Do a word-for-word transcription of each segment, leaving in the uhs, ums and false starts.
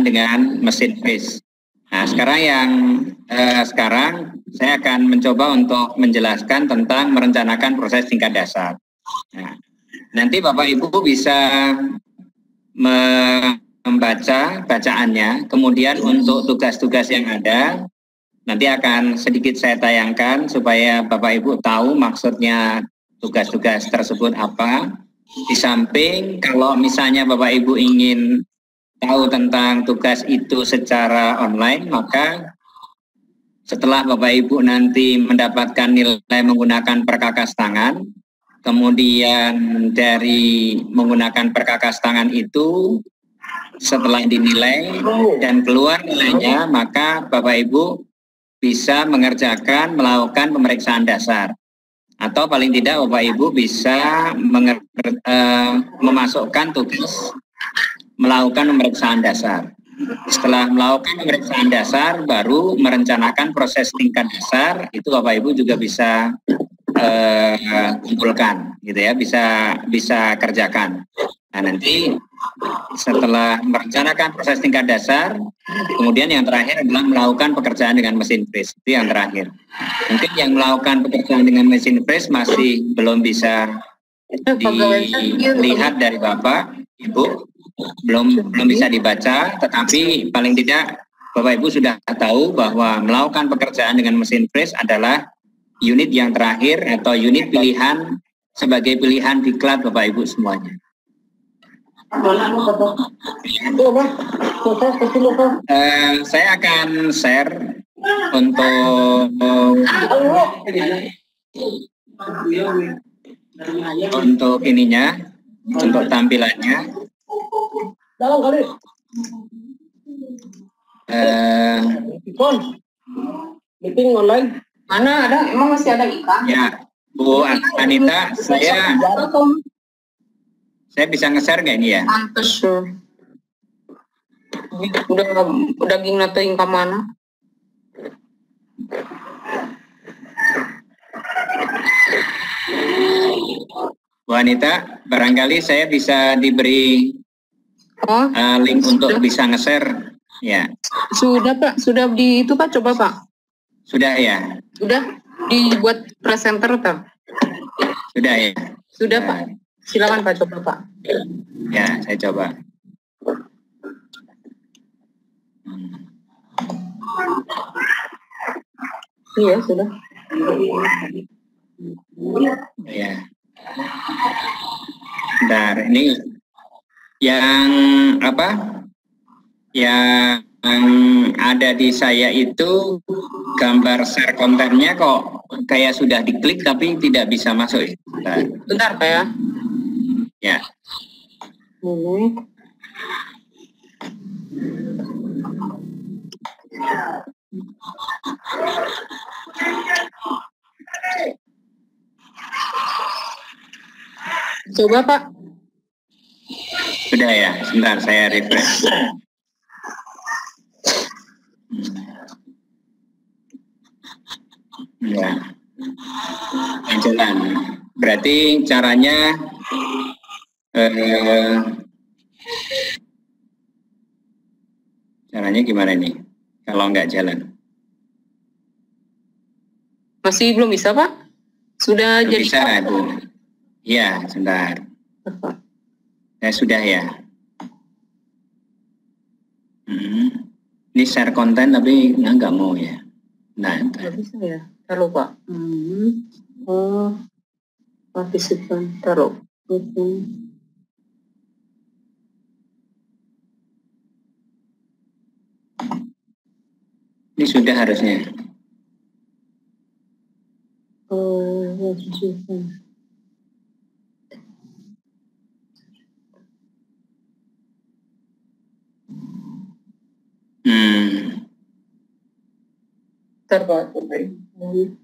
pekerjaan dengan mesin freeze. Nah, sekarang yang eh, sekarang saya akan mencoba untuk menjelaskan tentang merencanakan proses tingkat dasar. Nah, nanti Bapak Ibu bisa membaca bacaannya, kemudian untuk tugas-tugas yang ada nanti akan sedikit saya tayangkan supaya Bapak Ibu tahu maksudnya tugas-tugas tersebut apa. Di samping kalau misalnya Bapak Ibu ingin tahu tentang tugas itu secara online, maka setelah Bapak Ibu nanti mendapatkan nilai menggunakan perkakas tangan, kemudian dari menggunakan perkakas tangan itu setelah dinilai dan keluar nilainya, maka Bapak Ibu bisa mengerjakan melakukan pemeriksaan dasar. Atau paling tidak Bapak Ibu bisa menger, uh, memasukkan tugas melakukan pemeriksaan dasar. Setelah melakukan pemeriksaan dasar, baru merencanakan proses tingkat dasar, itu Bapak Ibu juga bisa uh, kumpulkan, gitu ya, bisa bisa kerjakan. Nah, nanti setelah merencanakan proses tingkat dasar, kemudian yang terakhir adalah melakukan pekerjaan dengan mesin freeze. Itu yang terakhir. Mungkin yang melakukan pekerjaan dengan mesin freeze masih belum bisa dilihat dari Bapak, Ibu, belum belum bisa dibaca, tetapi paling tidak Bapak Ibu sudah tahu bahwa melakukan pekerjaan dengan mesin freeze adalah unit yang terakhir atau unit pilihan sebagai pilihan diklat Bapak Ibu semuanya. Uh, saya akan share untuk untuk ininya, untuk tampilannya. Uh, meeting online mana ada? Emang masih ada ikan? Ya, Bu Anita, saya Saya bisa nge-share nggak ini ya? Pantes sure. Udah udah ging nating ke mana? Bu Anita, barangkali saya bisa diberi oh, uh, link untuk sudah bisa nge-share. Ya. Sudah Pak, sudah di itu Pak, coba Pak. Sudah ya? Sudah dibuat presenter Pak. Sudah ya? Sudah Pak. Silakan Pak, coba Pak. Ya, saya coba. Iya, sudah. Ya. Bentar, ini yang apa? Yang ada di saya itu gambar share kontennya kok kayak sudah diklik tapi tidak bisa masuk. Bentar, Bentar Pak ya. Ya. Hmm. Coba Pak. Sudah ya, sebentar saya refresh. Ya, jalan. Berarti caranya eh, caranya gimana nih? Kalau nggak jalan? Masih belum bisa Pak? Sudah belum jadi bisa, Bu. Iya, sebentar. Apa? Ya sudah ya. Hmm. Ini share konten tapi nggak mau ya. Nah, nggak bisa ya. Taruh Pak. Hmm. Oh, partisipan. Taruh. Hmm. Ini sudah harusnya. Oh, partisipan. Hmm. Ntar Pak. Hmm.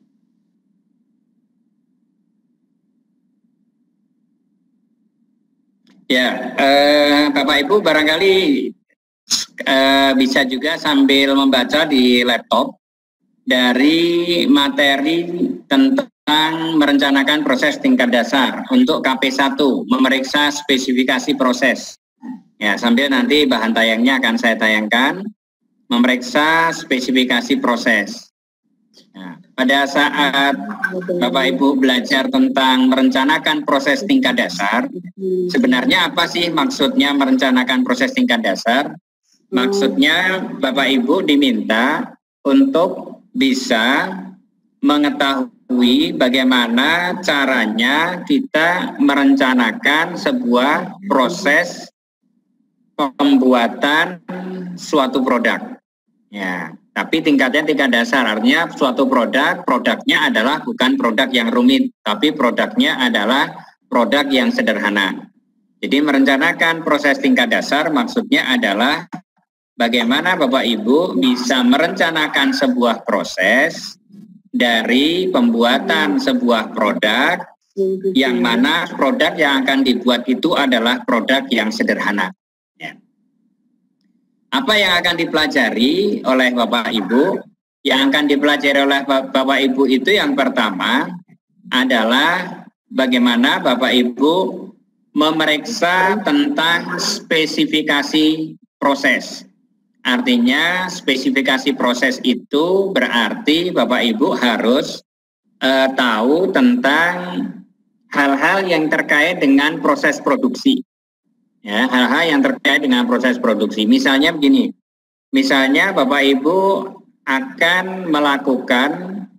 Ya, eh, Bapak Ibu barangkali eh, bisa juga sambil membaca di laptop dari materi tentang merencanakan proses tingkat dasar untuk K P satu, memeriksa spesifikasi proses. Ya, sambil nanti bahan tayangnya akan saya tayangkan, memeriksa spesifikasi proses. Nah, pada saat Bapak Ibu belajar tentang merencanakan proses tingkat dasar, sebenarnya apa sih maksudnya merencanakan proses tingkat dasar? Maksudnya Bapak Ibu diminta untuk bisa mengetahui bagaimana caranya kita merencanakan sebuah proses pembuatan suatu produk. Ya, tapi tingkatnya tingkat dasar, artinya suatu produk, produknya adalah bukan produk yang rumit, tapi produknya adalah produk yang sederhana. Jadi merencanakan proses tingkat dasar maksudnya adalah bagaimana Bapak Ibu bisa merencanakan sebuah proses dari pembuatan sebuah produk yang mana produk yang akan dibuat itu adalah produk yang sederhana. Ya. Apa yang akan dipelajari oleh Bapak Ibu? Yang akan dipelajari oleh Bapak Ibu itu yang pertama adalah bagaimana Bapak Ibu memeriksa tentang spesifikasi proses. Artinya spesifikasi proses itu berarti Bapak Ibu harus eh, tahu tentang hal-hal yang terkait dengan proses produksi. Ya, hal-hal yang terkait dengan proses produksi. Misalnya begini, misalnya Bapak Ibu akan melakukan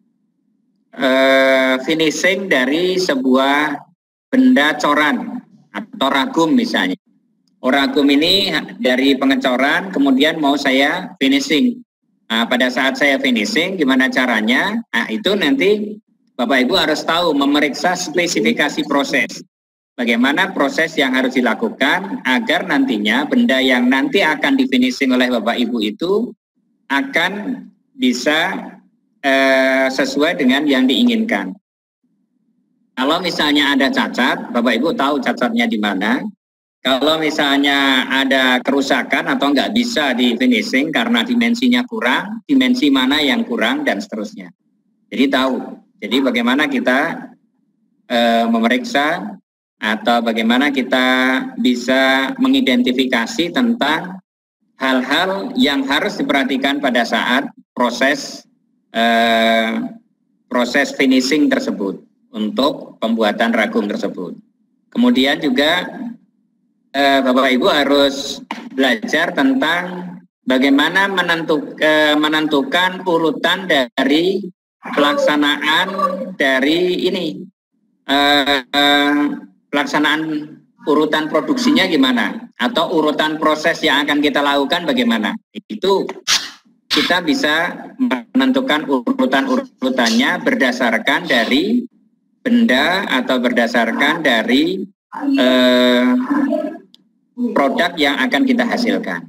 uh, finishing dari sebuah benda coran atau ragum misalnya. Oh, ragum ini dari pengecoran kemudian mau saya finishing. Nah, pada saat saya finishing gimana caranya? Nah, itu nanti Bapak Ibu harus tahu memeriksa spesifikasi proses. Bagaimana proses yang harus dilakukan agar nantinya benda yang nanti akan di-finishing oleh Bapak Ibu itu akan bisa eh, sesuai dengan yang diinginkan. Kalau misalnya ada cacat, Bapak Ibu tahu cacatnya di mana. Kalau misalnya ada kerusakan atau nggak bisa di-finishing karena dimensinya kurang, dimensi mana yang kurang, dan seterusnya. Jadi tahu. Jadi bagaimana kita eh, memeriksa atau bagaimana kita bisa mengidentifikasi tentang hal-hal yang harus diperhatikan pada saat proses eh, proses finishing tersebut untuk pembuatan ragum tersebut. Kemudian juga eh, Bapak Ibu harus belajar tentang bagaimana menentuk, eh, menentukan urutan dari pelaksanaan dari ini eh, eh, pelaksanaan urutan produksinya gimana atau urutan proses yang akan kita lakukan bagaimana. Itu kita bisa menentukan urutan-urutannya berdasarkan dari benda atau berdasarkan dari eh, produk yang akan kita hasilkan.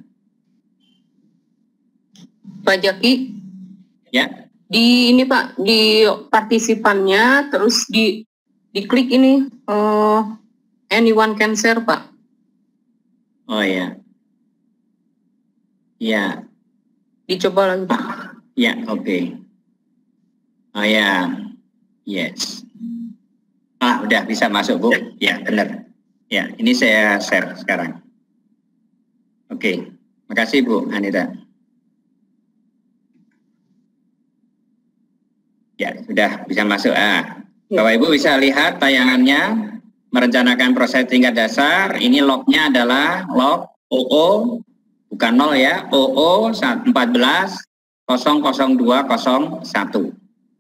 Pak Jaki, ya, di ini Pak, di partisipannya terus di diklik ini uh, anyone can share Pak. Oh ya, ya. Dicoba lagi Pak. Ya, oke. Okay. Oh ya, yes. Ah, udah bisa masuk Bu. Ya, benar. Ya, ini saya share sekarang. Oke, okay. Makasih Bu Anita. Ya, sudah bisa masuk. Ah. Bapak Ibu bisa lihat tayangannya, merencanakan proses tingkat dasar. Ini lognya adalah log O O, bukan nol ya, O O empat belas nol nol dua nol satu.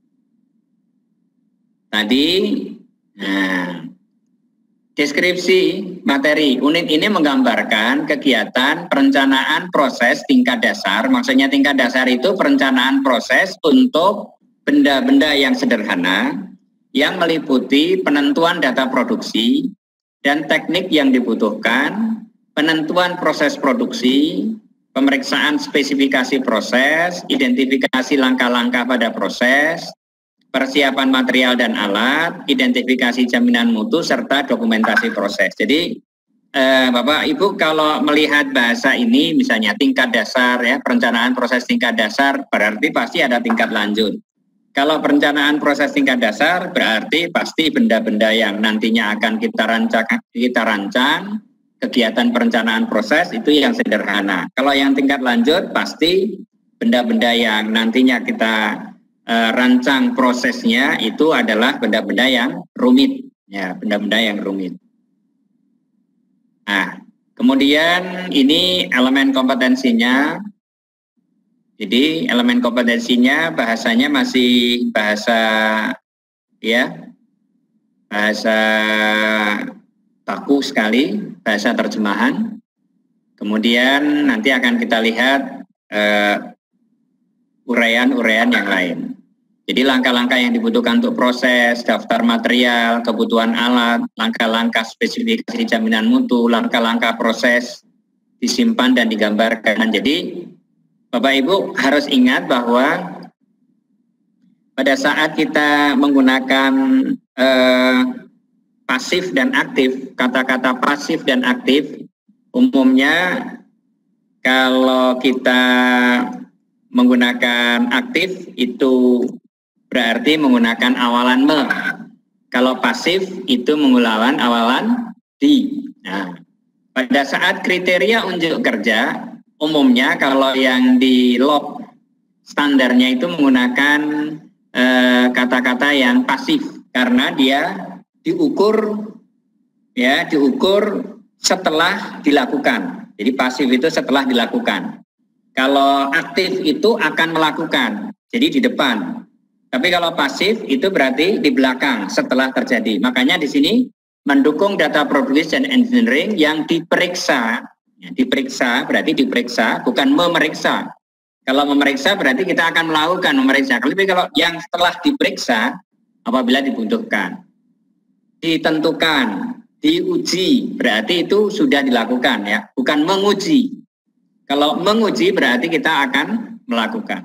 Tadi, nah, deskripsi materi unit ini menggambarkan kegiatan perencanaan proses tingkat dasar. Maksudnya tingkat dasar itu perencanaan proses untuk benda-benda yang sederhana, yang meliputi penentuan data produksi dan teknik yang dibutuhkan, penentuan proses produksi, pemeriksaan spesifikasi proses, identifikasi langkah-langkah pada proses, persiapan material dan alat, identifikasi jaminan mutu, serta dokumentasi proses. Jadi eh, Bapak Ibu kalau melihat bahasa ini misalnya tingkat dasar ya, perencanaan proses tingkat dasar berarti pasti ada tingkat lanjut. Kalau perencanaan proses tingkat dasar berarti pasti benda-benda yang nantinya akan kita rancang, kita rancang kegiatan perencanaan proses itu yang sederhana. Kalau yang tingkat lanjut pasti benda-benda yang nantinya kita uh, rancang prosesnya itu adalah benda-benda yang rumit, ya, benda-benda yang rumit. Nah, kemudian ini elemen kompetensinya. Jadi elemen kompetensinya bahasanya masih bahasa ya bahasa baku sekali, bahasa terjemahan. Kemudian nanti akan kita lihat uraian-uraian uh, yang lain. Jadi langkah-langkah yang dibutuhkan untuk proses, daftar material, kebutuhan alat, langkah-langkah spesifikasi jaminan mutu, langkah-langkah proses disimpan dan digambarkan. Jadi Bapak Ibu harus ingat bahwa pada saat kita menggunakan eh, pasif dan aktif, kata-kata pasif dan aktif, umumnya kalau kita menggunakan aktif itu berarti menggunakan awalan me. Kalau pasif itu menggunakan awalan di. Nah, pada saat kriteria unjuk kerja, umumnya kalau yang di log standarnya itu menggunakan kata-kata eh, yang pasif karena dia diukur ya diukur setelah dilakukan. Jadi pasif itu setelah dilakukan. Kalau aktif itu akan melakukan. Jadi di depan. Tapi kalau pasif itu berarti di belakang setelah terjadi. Makanya di sini mendukung data probabilis dan engineering yang diperiksa. Ya, diperiksa berarti diperiksa, bukan memeriksa. Kalau memeriksa berarti kita akan melakukan memeriksa. Tapi kalau yang setelah diperiksa, apabila dibutuhkan, ditentukan, diuji, berarti itu sudah dilakukan ya, bukan menguji. Kalau menguji berarti kita akan melakukan.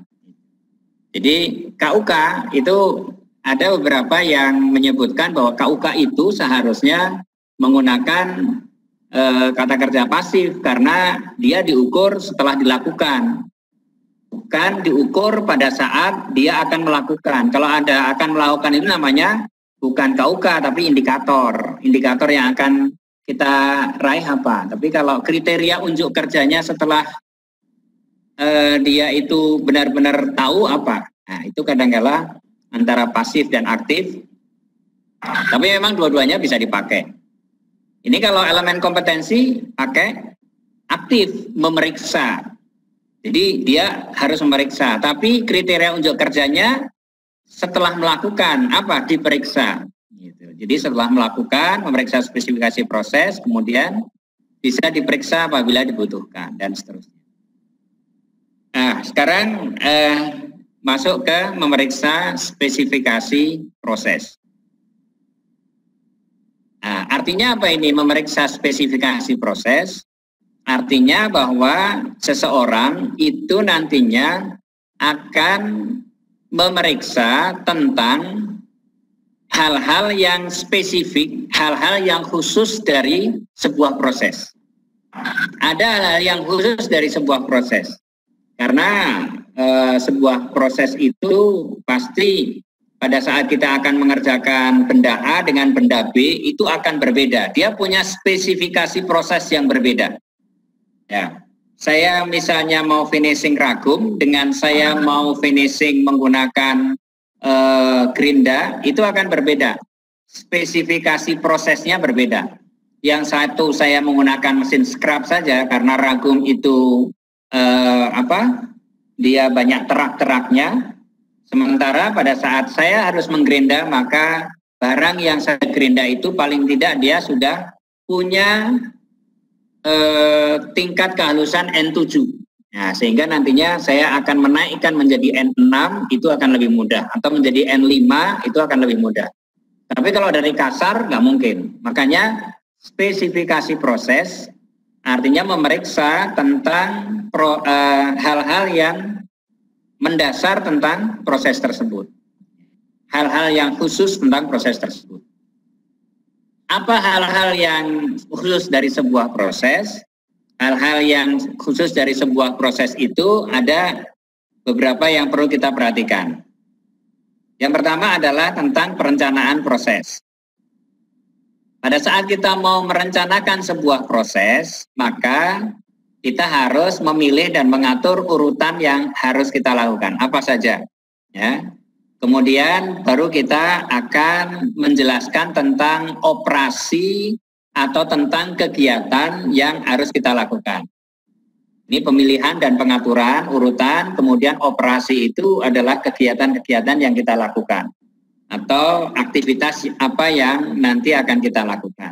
Jadi K U K itu ada beberapa yang menyebutkan bahwa K U K itu seharusnya menggunakan kata kerja pasif karena dia diukur setelah dilakukan, bukan diukur pada saat dia akan melakukan. Kalau ada akan melakukan itu namanya bukan K U K tapi indikator, indikator yang akan kita raih apa. Tapi kalau kriteria unjuk kerjanya setelah eh, dia itu benar-benar tahu apa, nah itu kadang-kala antara pasif dan aktif. Tapi memang dua-duanya bisa dipakai. Ini kalau elemen kompetensi pakai aktif, memeriksa. Jadi dia harus memeriksa, tapi kriteria unjuk kerjanya setelah melakukan apa? Diperiksa. Gitu. Jadi setelah melakukan, memeriksa spesifikasi proses, kemudian bisa diperiksa apabila dibutuhkan dan seterusnya. Nah, sekarang eh, masuk ke memeriksa spesifikasi proses. Nah, artinya apa ini memeriksa spesifikasi proses? Artinya bahwa seseorang itu nantinya akan memeriksa tentang hal-hal yang spesifik, hal-hal yang khusus dari sebuah proses. Ada hal-hal yang khusus dari sebuah proses. Karena e, sebuah proses itu pasti pada saat kita akan mengerjakan benda A dengan benda B itu akan berbeda. Dia punya spesifikasi proses yang berbeda. Ya, saya misalnya mau finishing ragum dengan saya mau finishing menggunakan eh, gerinda itu akan berbeda. Spesifikasi prosesnya berbeda. Yang satu saya menggunakan mesin scrub saja karena ragum itu eh, apa? Dia banyak terak-teraknya. Sementara pada saat saya harus menggerinda, maka barang yang saya gerinda itu paling tidak dia sudah punya eh, tingkat kehalusan N tujuh. Nah, sehingga nantinya saya akan menaikkan menjadi N enam, itu akan lebih mudah. Atau menjadi N lima, itu akan lebih mudah. Tapi kalau dari kasar, nggak mungkin. Makanya spesifikasi proses artinya memeriksa tentang hal-hal eh, yang mendasar tentang proses tersebut. Hal-hal yang khusus tentang proses tersebut. Apa hal-hal yang khusus dari sebuah proses? Hal-hal yang khusus dari sebuah proses itu ada beberapa yang perlu kita perhatikan. Yang pertama adalah tentang perencanaan proses. Pada saat kita mau merencanakan sebuah proses, maka kita harus memilih dan mengatur urutan yang harus kita lakukan, apa saja. Ya. Kemudian baru kita akan menjelaskan tentang operasi atau tentang kegiatan yang harus kita lakukan. Ini pemilihan dan pengaturan urutan, kemudian operasi itu adalah kegiatan-kegiatan yang kita lakukan atau aktivitas apa yang nanti akan kita lakukan.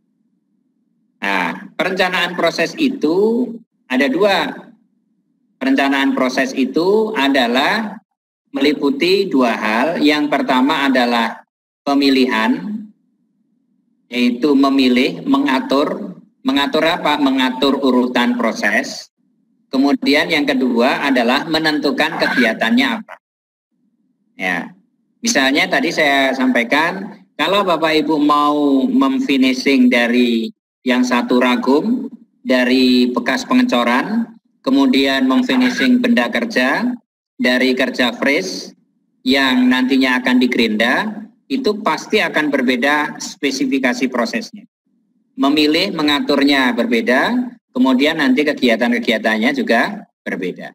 Nah, perencanaan proses itu ada dua. Perencanaan proses itu adalah meliputi dua hal. Yang pertama adalah pemilihan, yaitu memilih, mengatur. Mengatur apa? Mengatur urutan proses. Kemudian yang kedua adalah menentukan kegiatannya apa. Ya, misalnya tadi saya sampaikan, kalau Bapak Ibu mau memfinishing dari yang satu ragum, dari bekas pengecoran, kemudian memfinishing benda kerja, dari kerja fresh, yang nantinya akan digerinda, itu pasti akan berbeda spesifikasi prosesnya. Memilih, mengaturnya berbeda, kemudian nanti kegiatan-kegiatannya juga berbeda.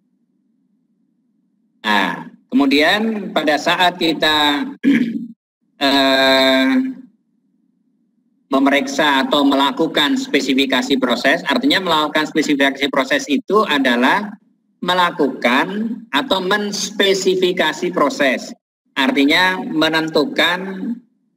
Nah, kemudian pada saat kita eh, memeriksa atau melakukan spesifikasi proses, artinya melakukan spesifikasi proses itu adalah melakukan atau menspesifikasi proses, artinya menentukan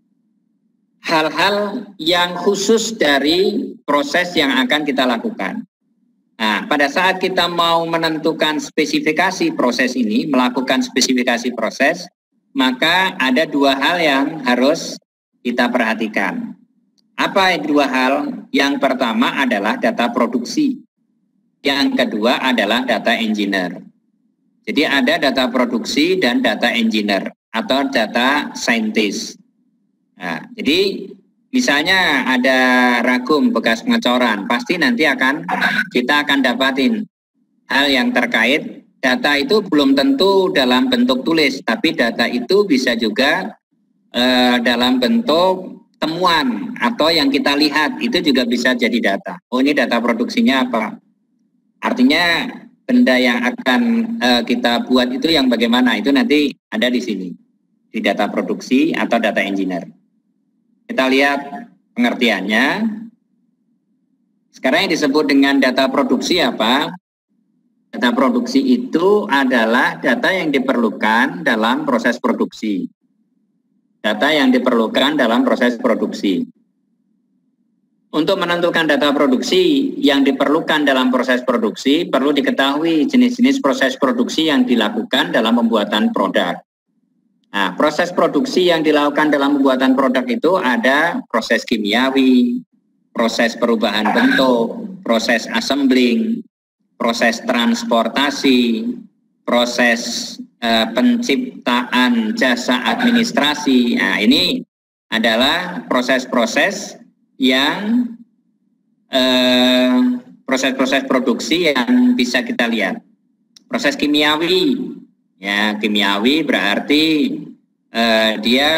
hal-hal yang khusus dari proses yang akan kita lakukan. Nah, pada saat kita mau menentukan spesifikasi proses ini, melakukan spesifikasi proses, maka ada dua hal yang harus kita perhatikan. Apa dua hal? Yang pertama adalah data produksi. Yang kedua adalah data engineer. Jadi ada data produksi dan data engineer atau data scientist. Nah, jadi misalnya ada ragum bekas pengecoran, pasti nanti akan kita akan dapatin hal yang terkait. Data itu belum tentu dalam bentuk tulis, tapi data itu bisa juga eh, dalam bentuk temuan atau yang kita lihat, itu juga bisa jadi data. Oh, ini data produksinya apa? Artinya benda yang akan eh, kita buat itu yang bagaimana, itu nanti ada di sini, di data produksi atau data engineer. Kita lihat pengertiannya. Sekarang yang disebut dengan data produksi apa? Data produksi itu adalah data yang diperlukan dalam proses produksi. Data yang diperlukan dalam proses produksi. Untuk menentukan data produksi yang diperlukan dalam proses produksi, perlu diketahui jenis-jenis proses produksi yang dilakukan dalam pembuatan produk. Nah, proses produksi yang dilakukan dalam pembuatan produk itu ada proses kimiawi, proses perubahan bentuk, proses assembling, proses transportasi, proses eh, penciptaan jasa administrasi. Nah, ini adalah proses-proses yang proses-proses eh, produksi yang bisa kita lihat. Proses kimiawi. Ya, kimiawi berarti eh, dia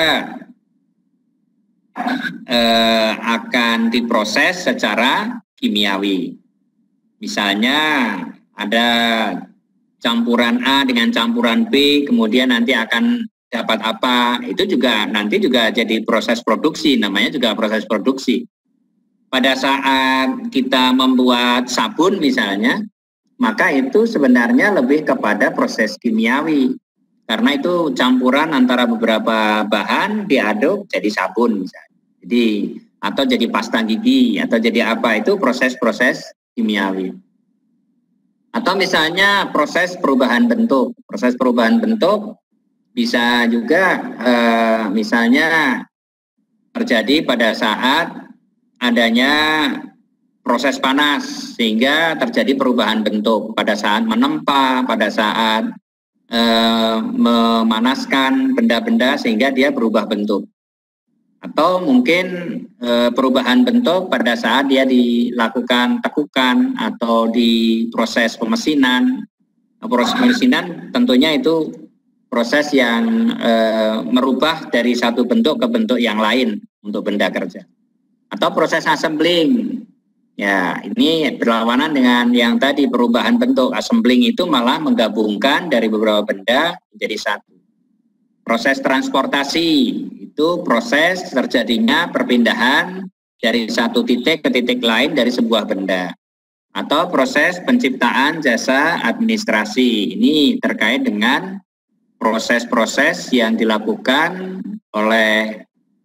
eh, akan diproses secara kimiawi. Misalnya ada campuran A dengan campuran B, kemudian nanti akan dapat apa, itu juga nanti juga jadi proses produksi, namanya juga proses produksi. Pada saat kita membuat sabun misalnya, maka itu sebenarnya lebih kepada proses kimiawi. Karena itu campuran antara beberapa bahan diaduk jadi sabun misalnya. Jadi atau jadi pasta gigi atau jadi apa, itu proses-proses kimiawi. Atau misalnya proses perubahan bentuk. Proses perubahan bentuk bisa juga eh, misalnya terjadi pada saat adanya proses panas sehingga terjadi perubahan bentuk pada saat menempa, pada saat e, memanaskan benda-benda sehingga dia berubah bentuk. Atau mungkin e, perubahan bentuk pada saat dia dilakukan tekukan atau di proses pemesinan. Proses pemesinan tentunya itu proses yang e, merubah dari satu bentuk ke bentuk yang lain untuk benda kerja. Atau proses assembling. Ya, ini berlawanan dengan yang tadi perubahan bentuk. Assembling itu malah menggabungkan dari beberapa benda menjadi satu. Proses transportasi itu proses terjadinya perpindahan dari satu titik ke titik lain dari sebuah benda. Atau proses penciptaan jasa administrasi. Ini terkait dengan proses-proses yang dilakukan oleh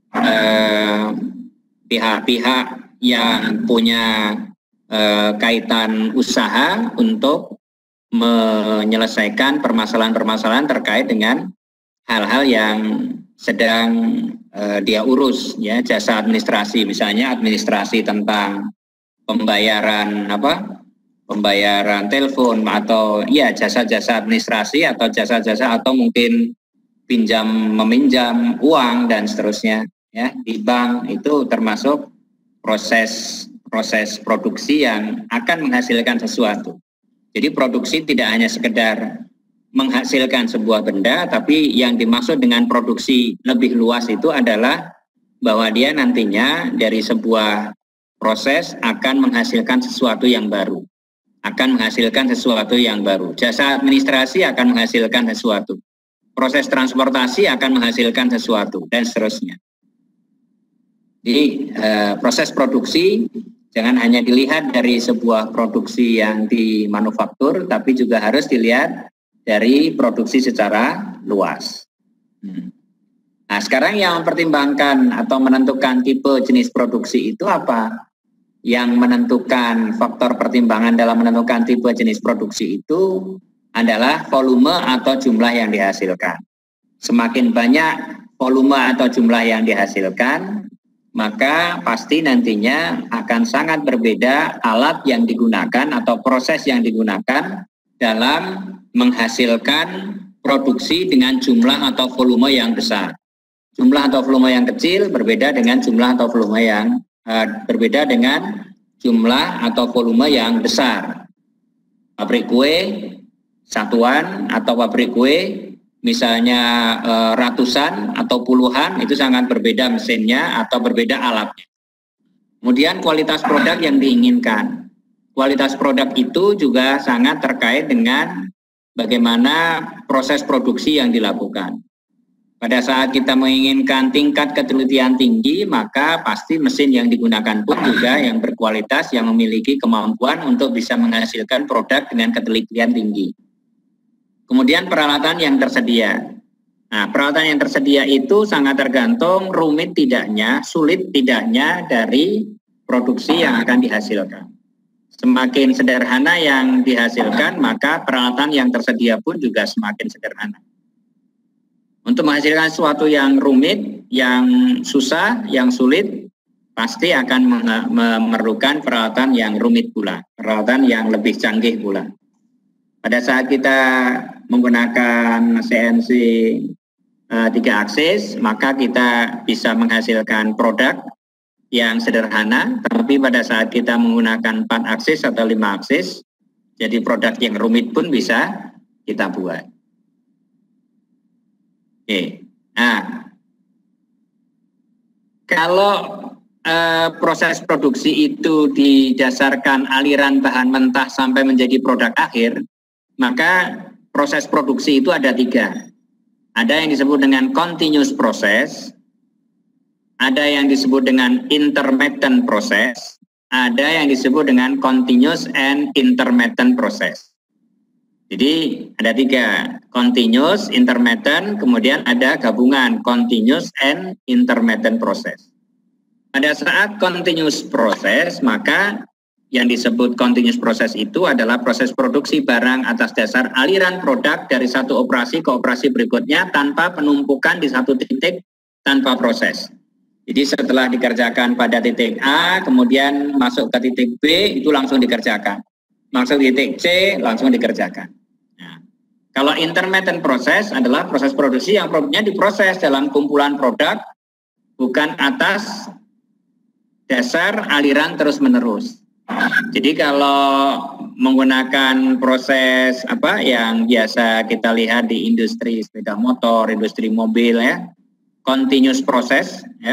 pihak-pihak eh, yang punya eh, kaitan usaha untuk menyelesaikan permasalahan-permasalahan terkait dengan hal-hal yang sedang eh, dia urus, ya, jasa administrasi, misalnya administrasi tentang pembayaran apa pembayaran telepon atau ya jasa-jasa administrasi atau jasa-jasa atau mungkin pinjam meminjam uang dan seterusnya, ya, di bank. Itu termasuk proses proses produksi yang akan menghasilkan sesuatu. Jadi produksi tidak hanya sekedar menghasilkan sebuah benda, tapi yang dimaksud dengan produksi lebih luas itu adalah bahwa dia nantinya dari sebuah proses akan menghasilkan sesuatu yang baru, akan menghasilkan sesuatu yang baru. Jasa administrasi akan menghasilkan sesuatu, proses transportasi akan menghasilkan sesuatu, dan seterusnya. Jadi eh, proses produksi jangan hanya dilihat dari sebuah produksi yang dimanufaktur, tapi juga harus dilihat dari produksi secara luas. Hmm. Nah, sekarang yang mempertimbangkan atau menentukan tipe jenis produksi itu apa? Yang menentukan faktor pertimbangan dalam menentukan tipe jenis produksi itu adalah volume atau jumlah yang dihasilkan. Semakin banyak volume atau jumlah yang dihasilkan, maka pasti nantinya akan sangat berbeda alat yang digunakan atau proses yang digunakan dalam menghasilkan produksi dengan jumlah atau volume yang besar. Jumlah atau volume yang kecil berbeda dengan jumlah atau volume yang uh, berbeda dengan jumlah atau volume yang besar. Pabrik kue satuan atau pabrik kue misalnya uh, ratusan atau puluhan, itu sangat berbeda mesinnya atau berbeda alatnya. Kemudian kualitas produk yang diinginkan. Kualitas produk itu juga sangat terkait dengan bagaimana proses produksi yang dilakukan. Pada saat kita menginginkan tingkat ketelitian tinggi, maka pasti mesin yang digunakan pun juga yang berkualitas, yang memiliki kemampuan untuk bisa menghasilkan produk dengan ketelitian tinggi. Kemudian peralatan yang tersedia. Nah, peralatan yang tersedia itu sangat tergantung rumit tidaknya, sulit tidaknya dari produksi yang akan dihasilkan. Semakin sederhana yang dihasilkan, maka peralatan yang tersedia pun juga semakin sederhana. Untuk menghasilkan sesuatu yang rumit, yang susah, yang sulit, pasti akan memerlukan peralatan yang rumit pula, peralatan yang lebih canggih pula. Pada saat kita menggunakan C N C uh, tiga aksis, maka kita bisa menghasilkan produk yang sederhana, tapi pada saat kita menggunakan empat aksis atau lima aksis, jadi produk yang rumit pun bisa kita buat. Oke, nah kalau eh, proses produksi itu didasarkan aliran bahan mentah sampai menjadi produk akhir, maka proses produksi itu ada tiga. Ada yang disebut dengan continuous process, ada yang disebut dengan intermittent process, ada yang disebut dengan continuous and intermittent process. Jadi ada tiga, continuous, intermittent, kemudian ada gabungan continuous and intermittent process. Pada saat continuous process, maka yang disebut continuous process itu adalah proses produksi barang atas dasar aliran produk dari satu operasi ke operasi berikutnya tanpa penumpukan di satu titik tanpa proses. Jadi setelah dikerjakan pada titik A, kemudian masuk ke titik B, itu langsung dikerjakan. Masuk ke titik C, langsung dikerjakan. Nah, kalau intermittent process adalah proses produksi yang produknya diproses dalam kumpulan produk, bukan atas dasar aliran terus-menerus. Jadi kalau menggunakan proses apa yang biasa kita lihat di industri sepeda motor, industri mobil, ya, continuous process, ya,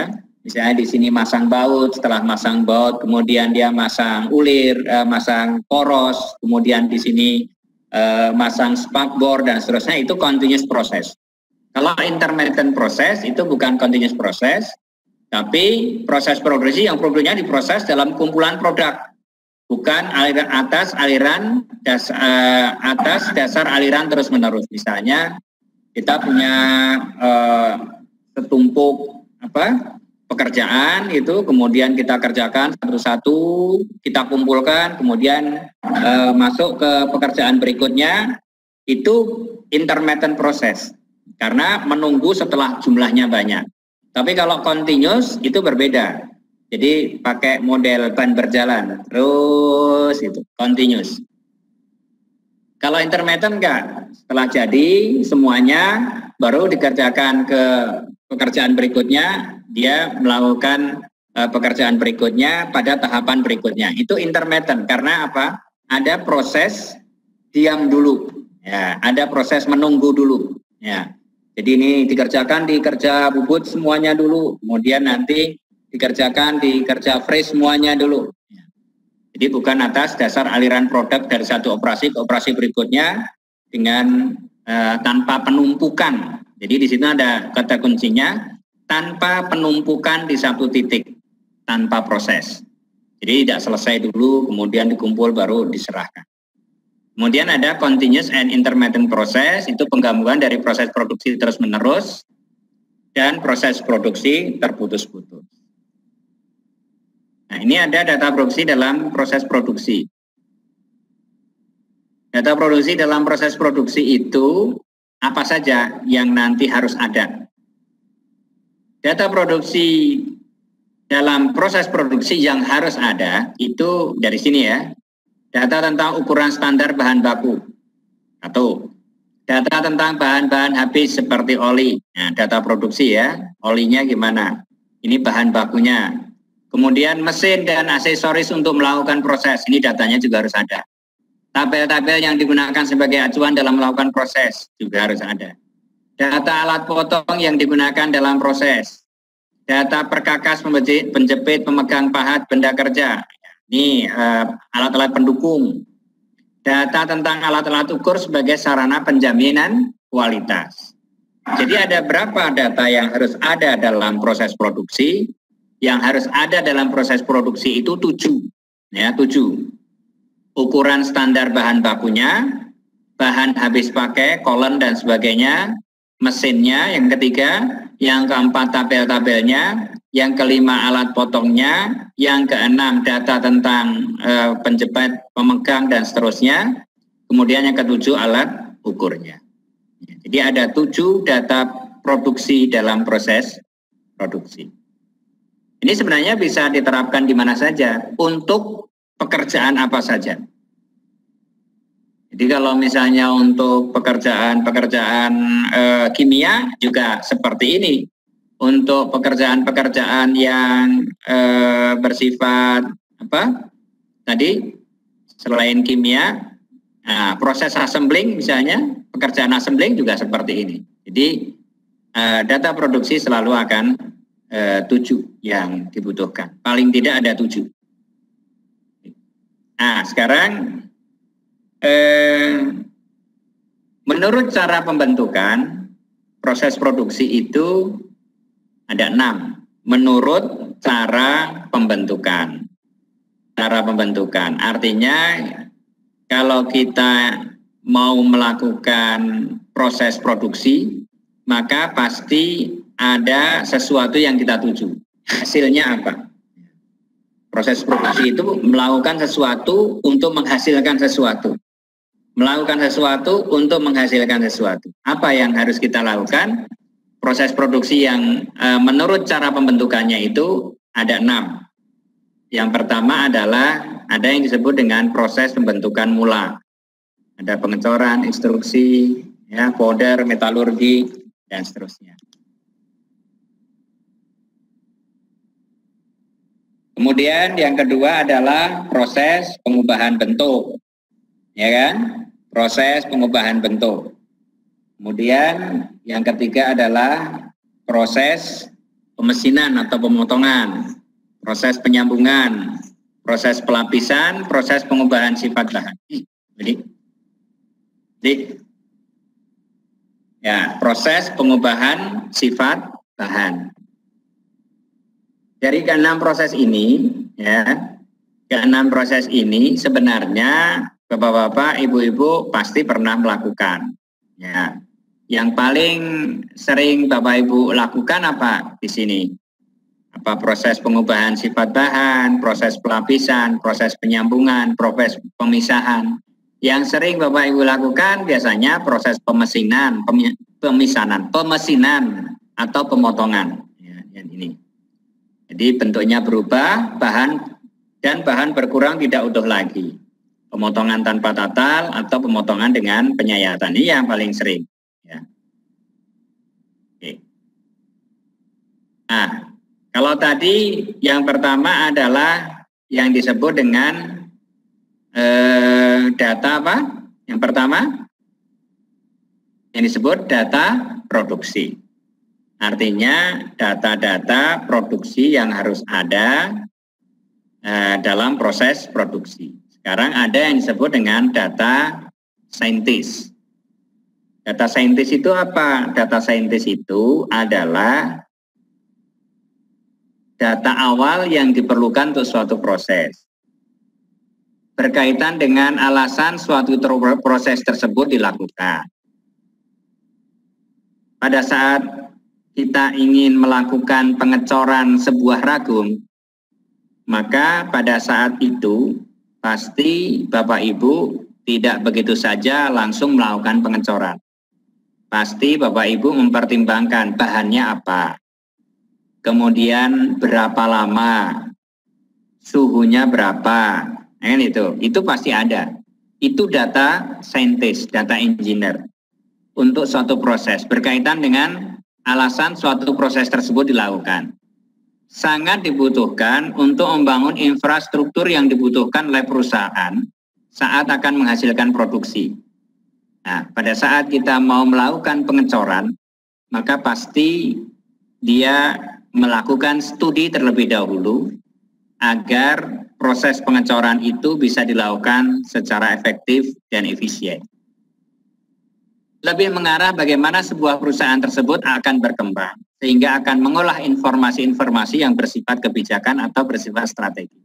Misalnya di sini masang baut, setelah masang baut, kemudian dia masang ulir, uh, masang poros, kemudian di sini uh, masang spakbor dan seterusnya, itu continuous proses. Kalau intermittent proses itu bukan continuous proses, tapi proses produksi yang produknya diproses dalam kumpulan produk, bukan aliran atas aliran das, uh, atas dasar aliran terus menerus. Misalnya kita punya uh, setumpuk apa? pekerjaan itu, kemudian kita kerjakan satu-satu, kita kumpulkan, kemudian e, masuk ke pekerjaan berikutnya, itu intermittent proses, karena menunggu setelah jumlahnya banyak. Tapi kalau continuous itu berbeda, jadi pakai model ban berjalan, terus itu, continuous. Kalau intermittent enggak, setelah jadi semuanya baru dikerjakan ke pekerjaan berikutnya, dia melakukan uh, pekerjaan berikutnya pada tahapan berikutnya. Itu intermittent karena apa? Ada proses diam dulu, ya, ada proses menunggu dulu, ya. Jadi ini dikerjakan di kerja bubut semuanya dulu, kemudian nanti dikerjakan di kerja fresh semuanya dulu. Ya. Jadi bukan atas dasar aliran produk dari satu operasi ke operasi berikutnya dengan uh, tanpa penumpukan. Jadi di situ ada kata kuncinya, tanpa penumpukan di satu titik, tanpa proses. Jadi tidak selesai dulu, kemudian dikumpul baru diserahkan. Kemudian ada continuous and intermittent proses, itu penggabungan dari proses produksi terus-menerus dan proses produksi terputus-putus. Nah, ini ada data produksi dalam proses produksi. Data produksi dalam proses produksi itu apa saja yang nanti harus ada? Data produksi dalam proses produksi yang harus ada itu dari sini ya. Data tentang ukuran standar bahan baku. Satu. Data tentang bahan-bahan habis seperti oli. Nah, data produksi ya. Olinya gimana? Ini bahan bakunya. Kemudian mesin dan aksesoris untuk melakukan proses. Ini datanya juga harus ada. Tabel-tabel yang digunakan sebagai acuan dalam melakukan proses juga harus ada. Data alat potong yang digunakan dalam proses. Data perkakas, penjepit, pemegang pahat, benda kerja. Ini alat-alat uh, pendukung. Data tentang alat-alat ukur sebagai sarana penjaminan kualitas. Jadi ada berapa data yang harus ada dalam proses produksi? Yang harus ada dalam proses produksi itu tujuh. Ya, tujuh. Ukuran standar bahan bakunya, bahan habis pakai, kolon dan sebagainya, mesinnya, yang ketiga, yang keempat tabel-tabelnya, yang kelima alat potongnya, yang keenam data tentang e, penjepit, pemegang dan seterusnya, kemudian yang ketujuh alat ukurnya. Jadi ada tujuh data produksi dalam proses produksi. Ini sebenarnya bisa diterapkan di mana saja, untuk pekerjaan apa saja. Jadi kalau misalnya untuk pekerjaan-pekerjaan e, kimia juga seperti ini. Untuk pekerjaan-pekerjaan yang e, bersifat apa? Tadi selain kimia, nah, proses assembling misalnya, pekerjaan assembling juga seperti ini. Jadi e, data produksi selalu akan e, tujuh yang dibutuhkan. Paling tidak ada tujuh. Nah, sekarang Eh, menurut cara pembentukan proses produksi itu ada enam. Menurut cara pembentukan, cara pembentukan artinya kalau kita mau melakukan proses produksi maka pasti ada sesuatu yang kita tuju. Hasilnya apa? Proses produksi itu melakukan sesuatu untuk menghasilkan sesuatu. Melakukan sesuatu untuk menghasilkan sesuatu. Apa yang harus kita lakukan? Proses produksi yang e, menurut cara pembentukannya itu ada enam. Yang pertama adalah ada yang disebut dengan proses pembentukan mula. Ada pengecoran, instruksi, ya, powder, metalurgi, dan seterusnya. Kemudian yang kedua adalah proses pengubahan bentuk. Ya kan? Proses pengubahan bentuk. Kemudian yang ketiga adalah proses pemesinan atau pemotongan, proses penyambungan, proses pelapisan, proses pengubahan sifat bahan. Jadi, jadi ya, proses pengubahan sifat bahan. Dari keenam proses ini, ya, keenam proses ini sebenarnya Bapak-bapak, Ibu-ibu pasti pernah melakukan. Ya, yang paling sering Bapak Ibu lakukan apa di sini? Apa proses pengubahan sifat bahan, proses pelapisan, proses penyambungan, proses pemisahan. Yang sering Bapak Ibu lakukan biasanya proses pemesinan, pemisahan, pemesinan atau pemotongan. Ya, yang ini. Jadi bentuknya berubah, bahan dan bahan berkurang tidak utuh lagi. Pemotongan tanpa tatal atau pemotongan dengan penyayatan, ini yang paling sering. Ya. Oke. Nah, kalau tadi yang pertama adalah yang disebut dengan eh, data apa? Yang pertama yang disebut data produksi. Artinya data-data produksi yang harus ada eh, dalam proses produksi. Sekarang ada yang disebut dengan data scientist. Data scientist itu apa? Data scientist itu adalah data awal yang diperlukan untuk suatu proses. Berkaitan dengan alasan suatu proses tersebut dilakukan. Pada saat kita ingin melakukan pengecoran sebuah ragum, maka pada saat itu pasti Bapak Ibu tidak begitu saja langsung melakukan pengecoran. Pasti Bapak Ibu mempertimbangkan bahannya apa, kemudian berapa lama, suhunya berapa, nah, itu, itu pasti ada. Itu data scientist, data engineer untuk suatu proses berkaitan dengan alasan suatu proses tersebut dilakukan. Sangat dibutuhkan untuk membangun infrastruktur yang dibutuhkan oleh perusahaan saat akan menghasilkan produksi. Nah, pada saat kita mau melakukan pengecoran, maka pasti dia melakukan studi terlebih dahulu agar proses pengecoran itu bisa dilakukan secara efektif dan efisien. Lebih mengarah bagaimana sebuah perusahaan tersebut akan berkembang, sehingga akan mengolah informasi-informasi yang bersifat kebijakan atau bersifat strategis.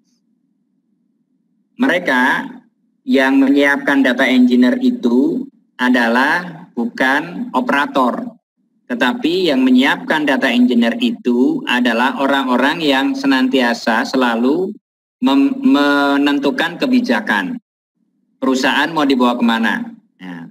Mereka yang menyiapkan data engineer itu adalah bukan operator, tetapi yang menyiapkan data engineer itu adalah orang-orang yang senantiasa selalu menentukan kebijakan. Perusahaan mau dibawa kemana? Nah,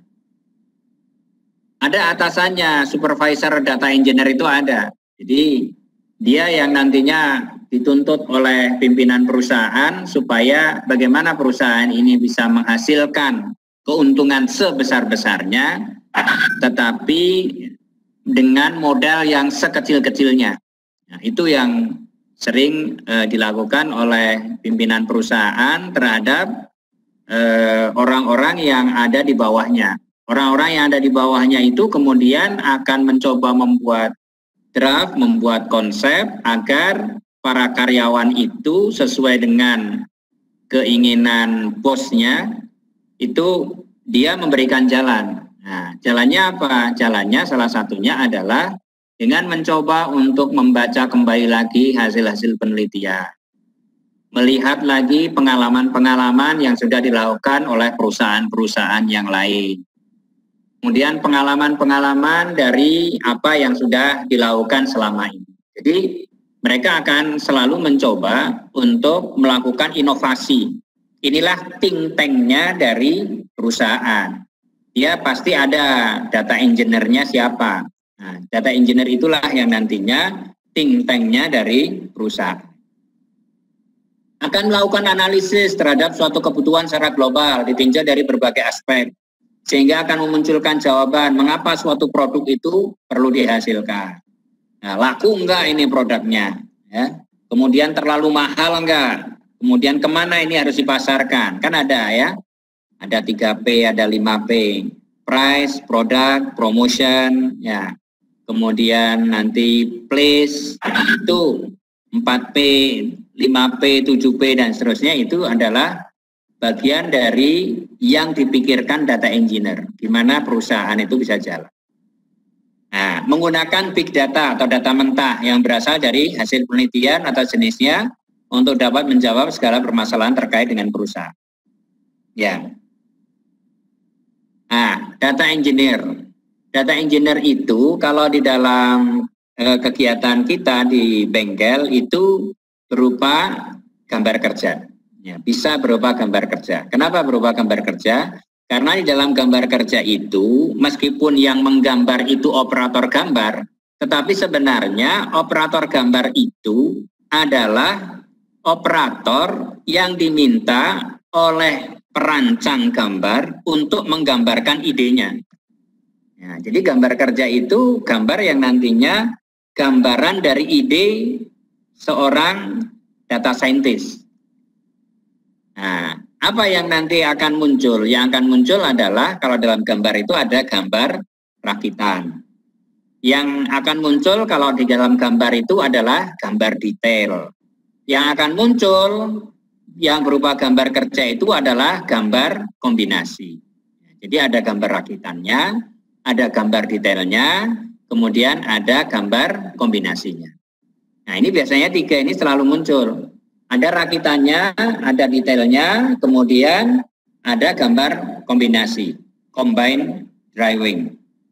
ada atasannya, supervisor data engineer itu ada. Jadi dia yang nantinya dituntut oleh pimpinan perusahaan supaya bagaimana perusahaan ini bisa menghasilkan keuntungan sebesar-besarnya, tetapi dengan modal yang sekecil-kecilnya. Nah, itu yang sering eh, dilakukan oleh pimpinan perusahaan terhadap orang-orang eh, yang ada di bawahnya. Orang-orang yang ada di bawahnya itu kemudian akan mencoba membuat draft, membuat konsep agar para karyawan itu sesuai dengan keinginan bosnya, itu dia memberikan jalan. Nah, jalannya apa? Jalannya salah satunya adalah dengan mencoba untuk membaca kembali lagi hasil-hasil penelitian. Melihat lagi pengalaman-pengalaman yang sudah dilakukan oleh perusahaan-perusahaan yang lain. Kemudian pengalaman-pengalaman dari apa yang sudah dilakukan selama ini. Jadi mereka akan selalu mencoba untuk melakukan inovasi. Inilah think tank-nya dari perusahaan. Dia pasti ada data engineer-nya siapa. Nah, data engineer itulah yang nantinya think tank-nya dari perusahaan. Akan melakukan analisis terhadap suatu kebutuhan secara global, ditinjau dari berbagai aspek. Sehingga akan memunculkan jawaban mengapa suatu produk itu perlu dihasilkan. Nah, laku enggak ini produknya, ya. Kemudian terlalu mahal enggak, kemudian kemana ini harus dipasarkan, kan ada ya, ada tiga P, ada lima P, price, product, promotion, ya. kemudian nanti place itu empat P, lima P, tujuh P dan seterusnya itu adalah bagian dari yang dipikirkan data engineer, gimana perusahaan itu bisa jalan. Nah, menggunakan big data atau data mentah yang berasal dari hasil penelitian atau jenisnya untuk dapat menjawab segala permasalahan terkait dengan perusahaan. Ya. Nah, data engineer. Data engineer itu kalau di dalam eh, kegiatan kita di bengkel itu berupa gambar kerja. Ya, bisa berupa gambar kerja. Kenapa berupa gambar kerja? Karena di dalam gambar kerja itu, meskipun yang menggambar itu operator gambar, tetapi sebenarnya operator gambar itu adalah operator yang diminta oleh perancang gambar untuk menggambarkan idenya. Ya, jadi gambar kerja itu gambar yang nantinya gambaran dari ide seorang data scientist. Nah, apa yang nanti akan muncul? Yang akan muncul adalah kalau dalam gambar itu ada gambar rakitan. Yang akan muncul kalau di dalam gambar itu adalah gambar detail. Yang akan muncul yang berupa gambar kerja itu adalah gambar kombinasi. Jadi ada gambar rakitannya, ada gambar detailnya, kemudian ada gambar kombinasinya. Nah, ini biasanya tiga ini selalu muncul. Ada rakitannya, ada detailnya, kemudian ada gambar kombinasi, combine drawing.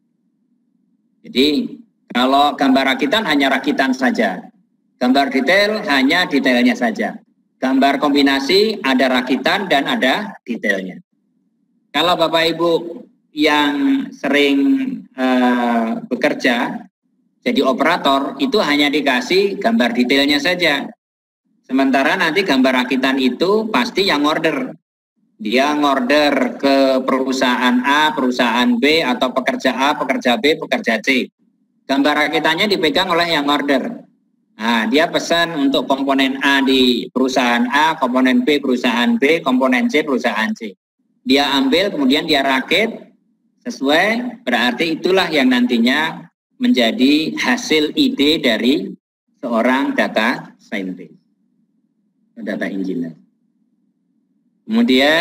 Jadi kalau gambar rakitan hanya rakitan saja, gambar detail hanya detailnya saja. Gambar kombinasi ada rakitan dan ada detailnya. Kalau Bapak Ibu yang sering uh, bekerja jadi operator itu hanya dikasih gambar detailnya saja. Sementara nanti gambar rakitan itu pasti yang order. Dia ngorder ke perusahaan A, perusahaan B, atau pekerja A, pekerja B, pekerja C. Gambar rakitannya dipegang oleh yang order. Nah, dia pesan untuk komponen A di perusahaan A, komponen B perusahaan B, komponen C perusahaan C. Dia ambil, kemudian dia rakit sesuai, berarti itulah yang nantinya menjadi hasil ide dari seorang data scientist. Data engineer. Kemudian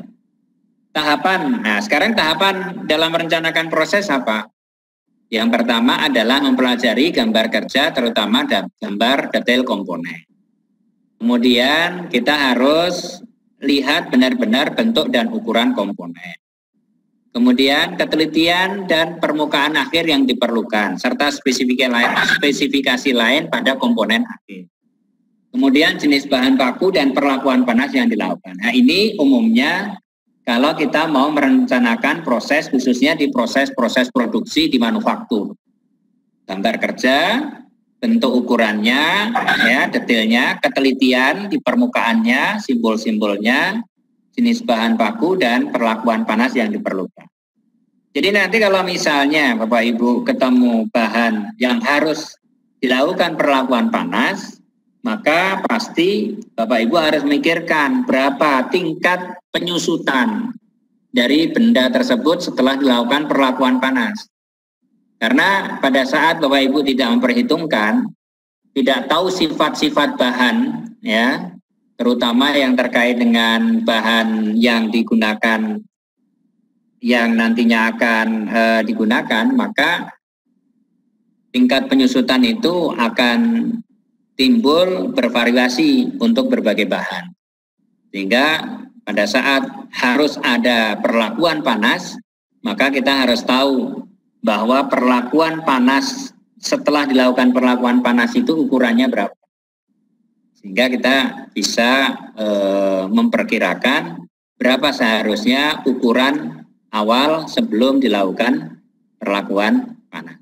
tahapan. Nah, sekarang tahapan dalam merencanakan proses apa? Yang pertama adalah mempelajari gambar kerja, terutama gambar detail komponen. Kemudian kita harus lihat benar-benar bentuk dan ukuran komponen. Kemudian ketelitian dan permukaan akhir yang diperlukan, serta spesifikasi lain, spesifikasi lain pada komponen akhir. Kemudian jenis bahan baku dan perlakuan panas yang dilakukan. Nah, ini umumnya kalau kita mau merencanakan proses, khususnya di proses-proses produksi di manufaktur. Gambar kerja, bentuk ukurannya, ya, detailnya, ketelitian di permukaannya, simbol-simbolnya, jenis bahan baku dan perlakuan panas yang diperlukan. Jadi nanti kalau misalnya Bapak Ibu ketemu bahan yang harus dilakukan perlakuan panas, maka pasti Bapak Ibu harus memikirkan berapa tingkat penyusutan dari benda tersebut setelah dilakukan perlakuan panas. Karena pada saat Bapak Ibu tidak memperhitungkan, tidak tahu sifat-sifat bahan, ya, terutama yang terkait dengan bahan yang digunakan, yang nantinya akan e, digunakan, maka tingkat penyusutan itu akan timbul bervariasi untuk berbagai bahan. Sehingga pada saat harus ada perlakuan panas, maka kita harus tahu bahwa perlakuan panas setelah dilakukan perlakuan panas itu ukurannya berapa. Sehingga kita bisa e, memperkirakan berapa seharusnya ukuran awal sebelum dilakukan perlakuan panas.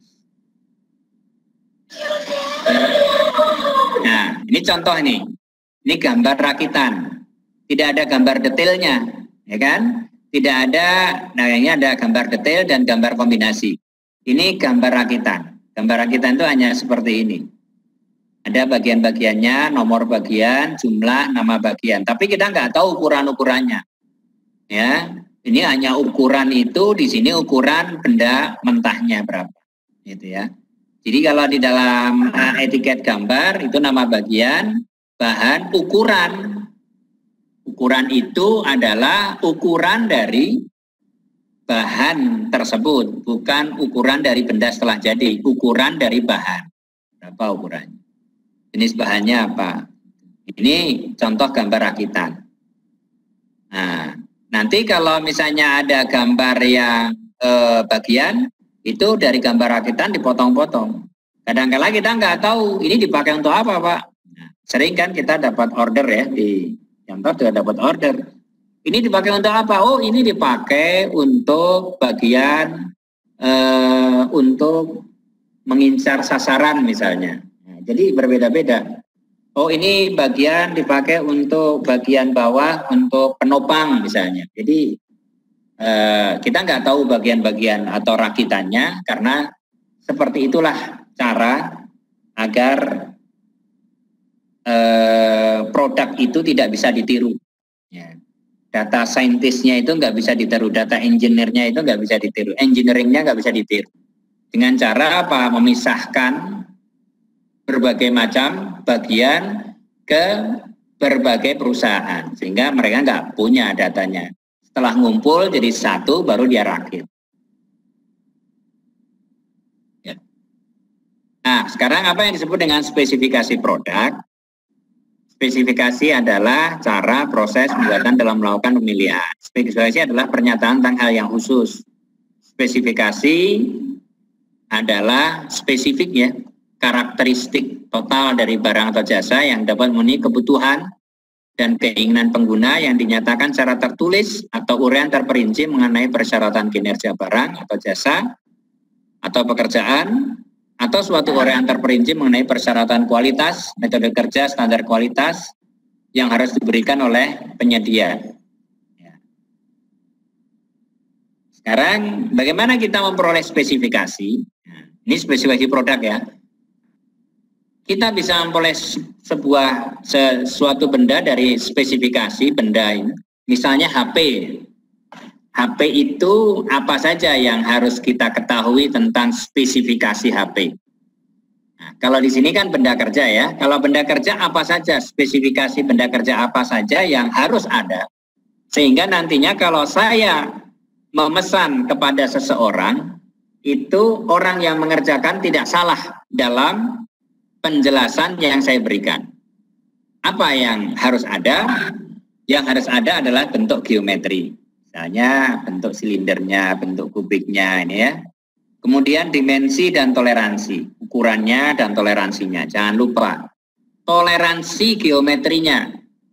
Nah, ini contoh nih. Ini gambar rakitan. Tidak ada gambar detailnya, ya kan? Tidak ada, nah ini ada gambar detail dan gambar kombinasi. Ini gambar rakitan. Gambar rakitan itu hanya seperti ini. Ada bagian-bagiannya, nomor bagian, jumlah, nama bagian. Tapi kita nggak tahu ukuran-ukurannya. Ya, ini hanya ukuran itu, di sini ukuran benda mentahnya berapa, gitu ya. Jadi kalau di dalam uh, etiket gambar itu nama bagian, bahan, ukuran. Ukuran itu adalah ukuran dari bahan tersebut, bukan ukuran dari benda setelah jadi, ukuran dari bahan. Berapa ukurannya? Jenis bahannya apa? Ini contoh gambar rakitan. Nah, nanti kalau misalnya ada gambar yang eh, bagian, itu dari gambar rakitan dipotong-potong. Kadang-kala kita nggak tahu ini dipakai untuk apa, Pak. Nah, sering kan kita dapat order ya, di contoh juga dapat order. Ini dipakai untuk apa? Oh, ini dipakai untuk bagian eh, untuk mengincar sasaran misalnya. Nah, jadi berbeda-beda. Oh, ini bagian dipakai untuk bagian bawah untuk penopang misalnya. Jadi eh, kita nggak tahu bagian-bagian atau rakitannya, karena seperti itulah cara agar eh, produk itu tidak bisa ditiru. Ya. Data saintisnya itu nggak bisa ditiru, data engineer-nya itu nggak bisa ditiru, engineering-nya nggak bisa ditiru. Dengan cara apa? Memisahkan berbagai macam bagian ke berbagai perusahaan, sehingga mereka nggak punya datanya. Setelah ngumpul jadi satu, baru dia rakit. Ya. Nah, sekarang apa yang disebut dengan spesifikasi produk? Spesifikasi adalah cara proses pembuatan dalam melakukan pemilihan. Spesifikasi adalah pernyataan tentang hal yang khusus. Spesifikasi adalah spesifik ya, karakteristik total dari barang atau jasa yang dapat memenuhi kebutuhan dan keinginan pengguna yang dinyatakan secara tertulis atau uraian terperinci mengenai persyaratan kinerja barang atau jasa atau pekerjaan, atau suatu uraian terperinci mengenai persyaratan kualitas, metode kerja, standar kualitas yang harus diberikan oleh penyedia. Sekarang bagaimana kita memperoleh spesifikasi? Ini spesifikasi produk ya. Kita bisa memperoleh sebuah sesuatu benda dari spesifikasi benda ini. Misalnya H P. H P itu apa saja yang harus kita ketahui tentang spesifikasi H P? Nah, kalau di sini kan benda kerja ya. Kalau benda kerja apa saja, spesifikasi benda kerja apa saja yang harus ada. Sehingga nantinya kalau saya memesan kepada seseorang, itu orang yang mengerjakan tidak salah dalam penjelasan yang saya berikan. Apa yang harus ada? Yang harus ada adalah bentuk geometri. Misalnya bentuk silindernya, bentuk kubiknya ini ya. Kemudian dimensi dan toleransi, ukurannya dan toleransinya. Jangan lupa, toleransi geometrinya.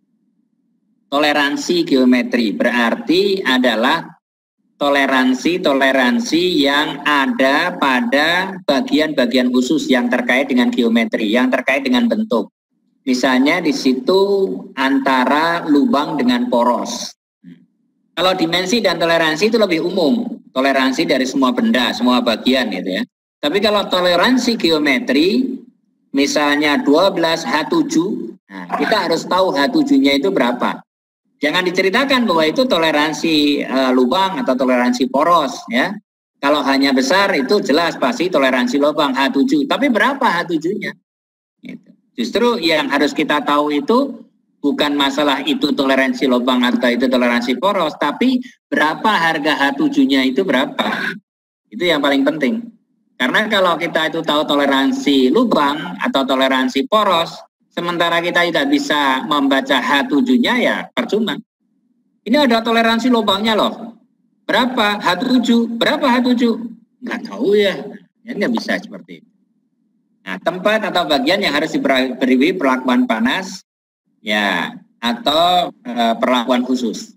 Toleransi geometri berarti adalah toleransi-toleransi yang ada pada bagian-bagian khusus yang terkait dengan geometri, yang terkait dengan bentuk. Misalnya di situ antara lubang dengan poros. Kalau dimensi dan toleransi itu lebih umum, toleransi dari semua benda, semua bagian gitu ya. Tapi kalau toleransi geometri, misalnya dua belas H tujuh, nah kita harus tahu H tujuh-nya itu berapa. Jangan diceritakan bahwa itu toleransi uh, lubang atau toleransi poros ya. Kalau hanya besar itu jelas pasti toleransi lubang H tujuh, tapi berapa H tujuh-nya? Gitu. Justru yang harus kita tahu itu bukan masalah itu toleransi lubang atau itu toleransi poros, tapi berapa harga H tujuh-nya itu berapa. Itu yang paling penting. Karena kalau kita itu tahu toleransi lubang atau toleransi poros, sementara kita tidak bisa membaca H tujuh-nya ya percuma. Ini ada toleransi lubangnya loh. Berapa H tujuh? Berapa H tujuh? Nggak tahu ya. Ya nggak bisa seperti itu. Nah, tempat atau bagian yang harus diberi perlakuan panas ya, atau e, perlakuan khusus.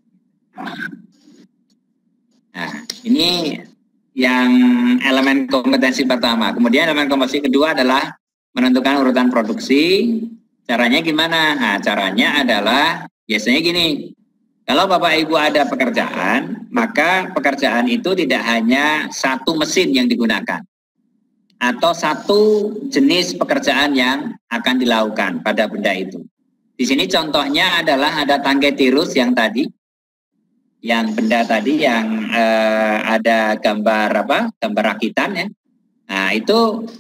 Nah, ini yang elemen kompetensi pertama. Kemudian elemen kompetensi kedua adalah menentukan urutan produksi. Caranya gimana? Nah, caranya adalah biasanya gini. Kalau Bapak Ibu ada pekerjaan, maka pekerjaan itu tidak hanya satu mesin yang digunakan atau satu jenis pekerjaan yang akan dilakukan pada benda itu. Di sini contohnya adalah ada tangkai tirus yang tadi, yang benda tadi yang eh, ada gambar apa? Gambar rakitan ya. Nah, itu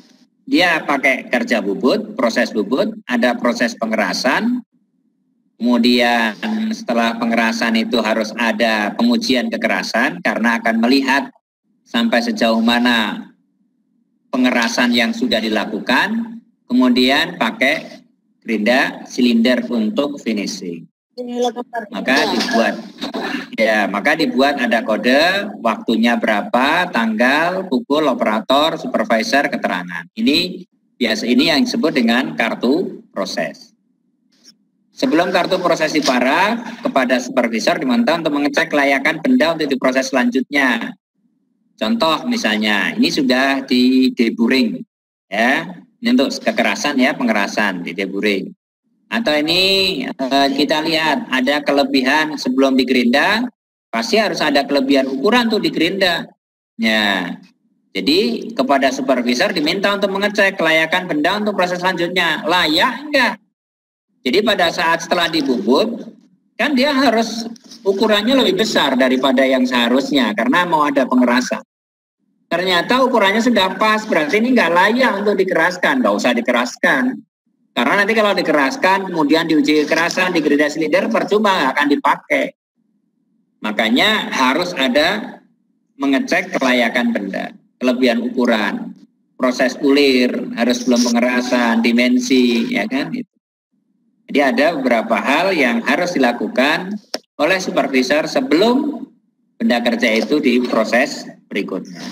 dia pakai kerja bubut, proses bubut, ada proses pengerasan, kemudian setelah pengerasan itu harus ada pengujian kekerasan karena akan melihat sampai sejauh mana pengerasan yang sudah dilakukan, kemudian pakai gerinda silinder untuk finishing. Maka dibuat ya, maka dibuat ada kode, waktunya berapa, tanggal, pukul, operator, supervisor, keterangan. Ini biasa ini yang disebut dengan kartu proses. Sebelum kartu proses diparaf, kepada supervisor diminta untuk mengecek kelayakan benda untuk diproses selanjutnya. Contoh misalnya, ini sudah di deburing, ya, ini untuk kekerasan ya, pengerasan di deburing. Atau ini eh, kita lihat ada kelebihan sebelum digerinda, pasti harus ada kelebihan ukuran tuh digerinda. Ya, jadi kepada supervisor diminta untuk mengecek kelayakan benda untuk proses selanjutnya, layak enggak? Jadi pada saat setelah dibubut, kan dia harus ukurannya lebih besar daripada yang seharusnya karena mau ada pengerasan. Ternyata ukurannya sudah pas, berarti ini enggak layak untuk dikeraskan, enggak usah dikeraskan. Karena nanti kalau dikeraskan, kemudian diuji kekerasan, di gerinda silinder, percuma akan dipakai. Makanya harus ada mengecek kelayakan benda, kelebihan ukuran, proses ulir, harus belum pengerasan, dimensi, ya kan? Jadi ada beberapa hal yang harus dilakukan oleh supervisor sebelum benda kerja itu diproses berikutnya.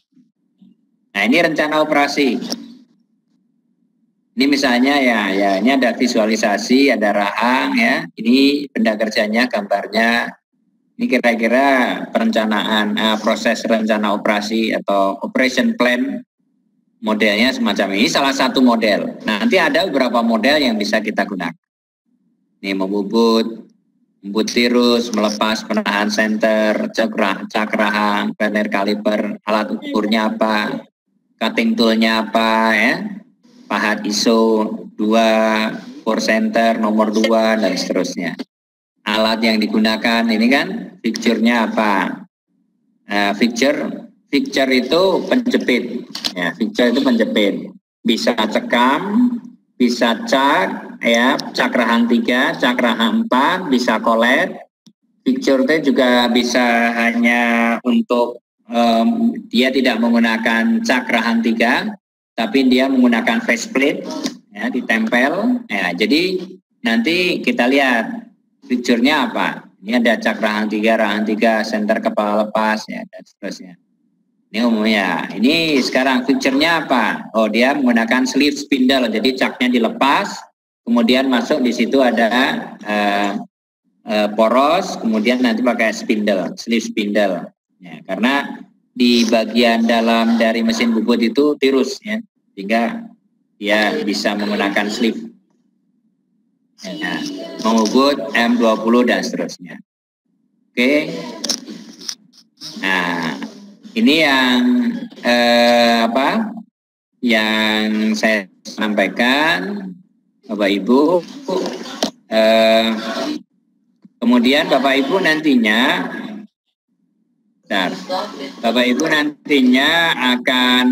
Nah, ini rencana operasi. Ini misalnya ya, ya ini ada visualisasi, ada rahang ya. Ini benda kerjanya, gambarnya. Ini kira-kira perencanaan uh, proses rencana operasi atau operation plan modelnya semacam ini. Salah satu model. Nah, nanti ada beberapa model yang bisa kita gunakan. Ini membubut, membut tirus, melepas penahan senter, cakra, cakrahang, planer kaliper, alat ukurnya apa, cutting toolnya apa ya. Pahat I S O dua, bore center nomor dua, dan seterusnya. Alat yang digunakan ini kan fixture-nya apa? Nah, fixture, fixture itu penjepit. Ya, fixture itu penjepit. Bisa cekam, bisa cak, ya, cakrahan tiga, cakrahan empat, bisa kolet. Fixture itu juga bisa hanya untuk um, dia tidak menggunakan cakrahan tiga, tapi dia menggunakan faceplate, ya, ditempel. Ya, jadi nanti kita lihat fixture-nya apa. Ini ada cak rahang tiga, rahang tiga, senter kepala lepas, ya, dan seterusnya. Ini umumnya. Ini sekarang fixture-nya apa? Oh, dia menggunakan sleeve spindle, jadi caknya dilepas, kemudian masuk di situ ada uh, uh, poros, kemudian nanti pakai spindle, sleeve spindle. Ya, karena di bagian dalam dari mesin bubut itu tirus ya, sehingga dia bisa menggunakan sleeve ya, membubut M dua puluh dan seterusnya. Oke. Nah, ini yang eh, apa yang saya sampaikan Bapak Ibu. Eh, kemudian Bapak Ibu nantinya Bentar. Bapak Ibu nantinya akan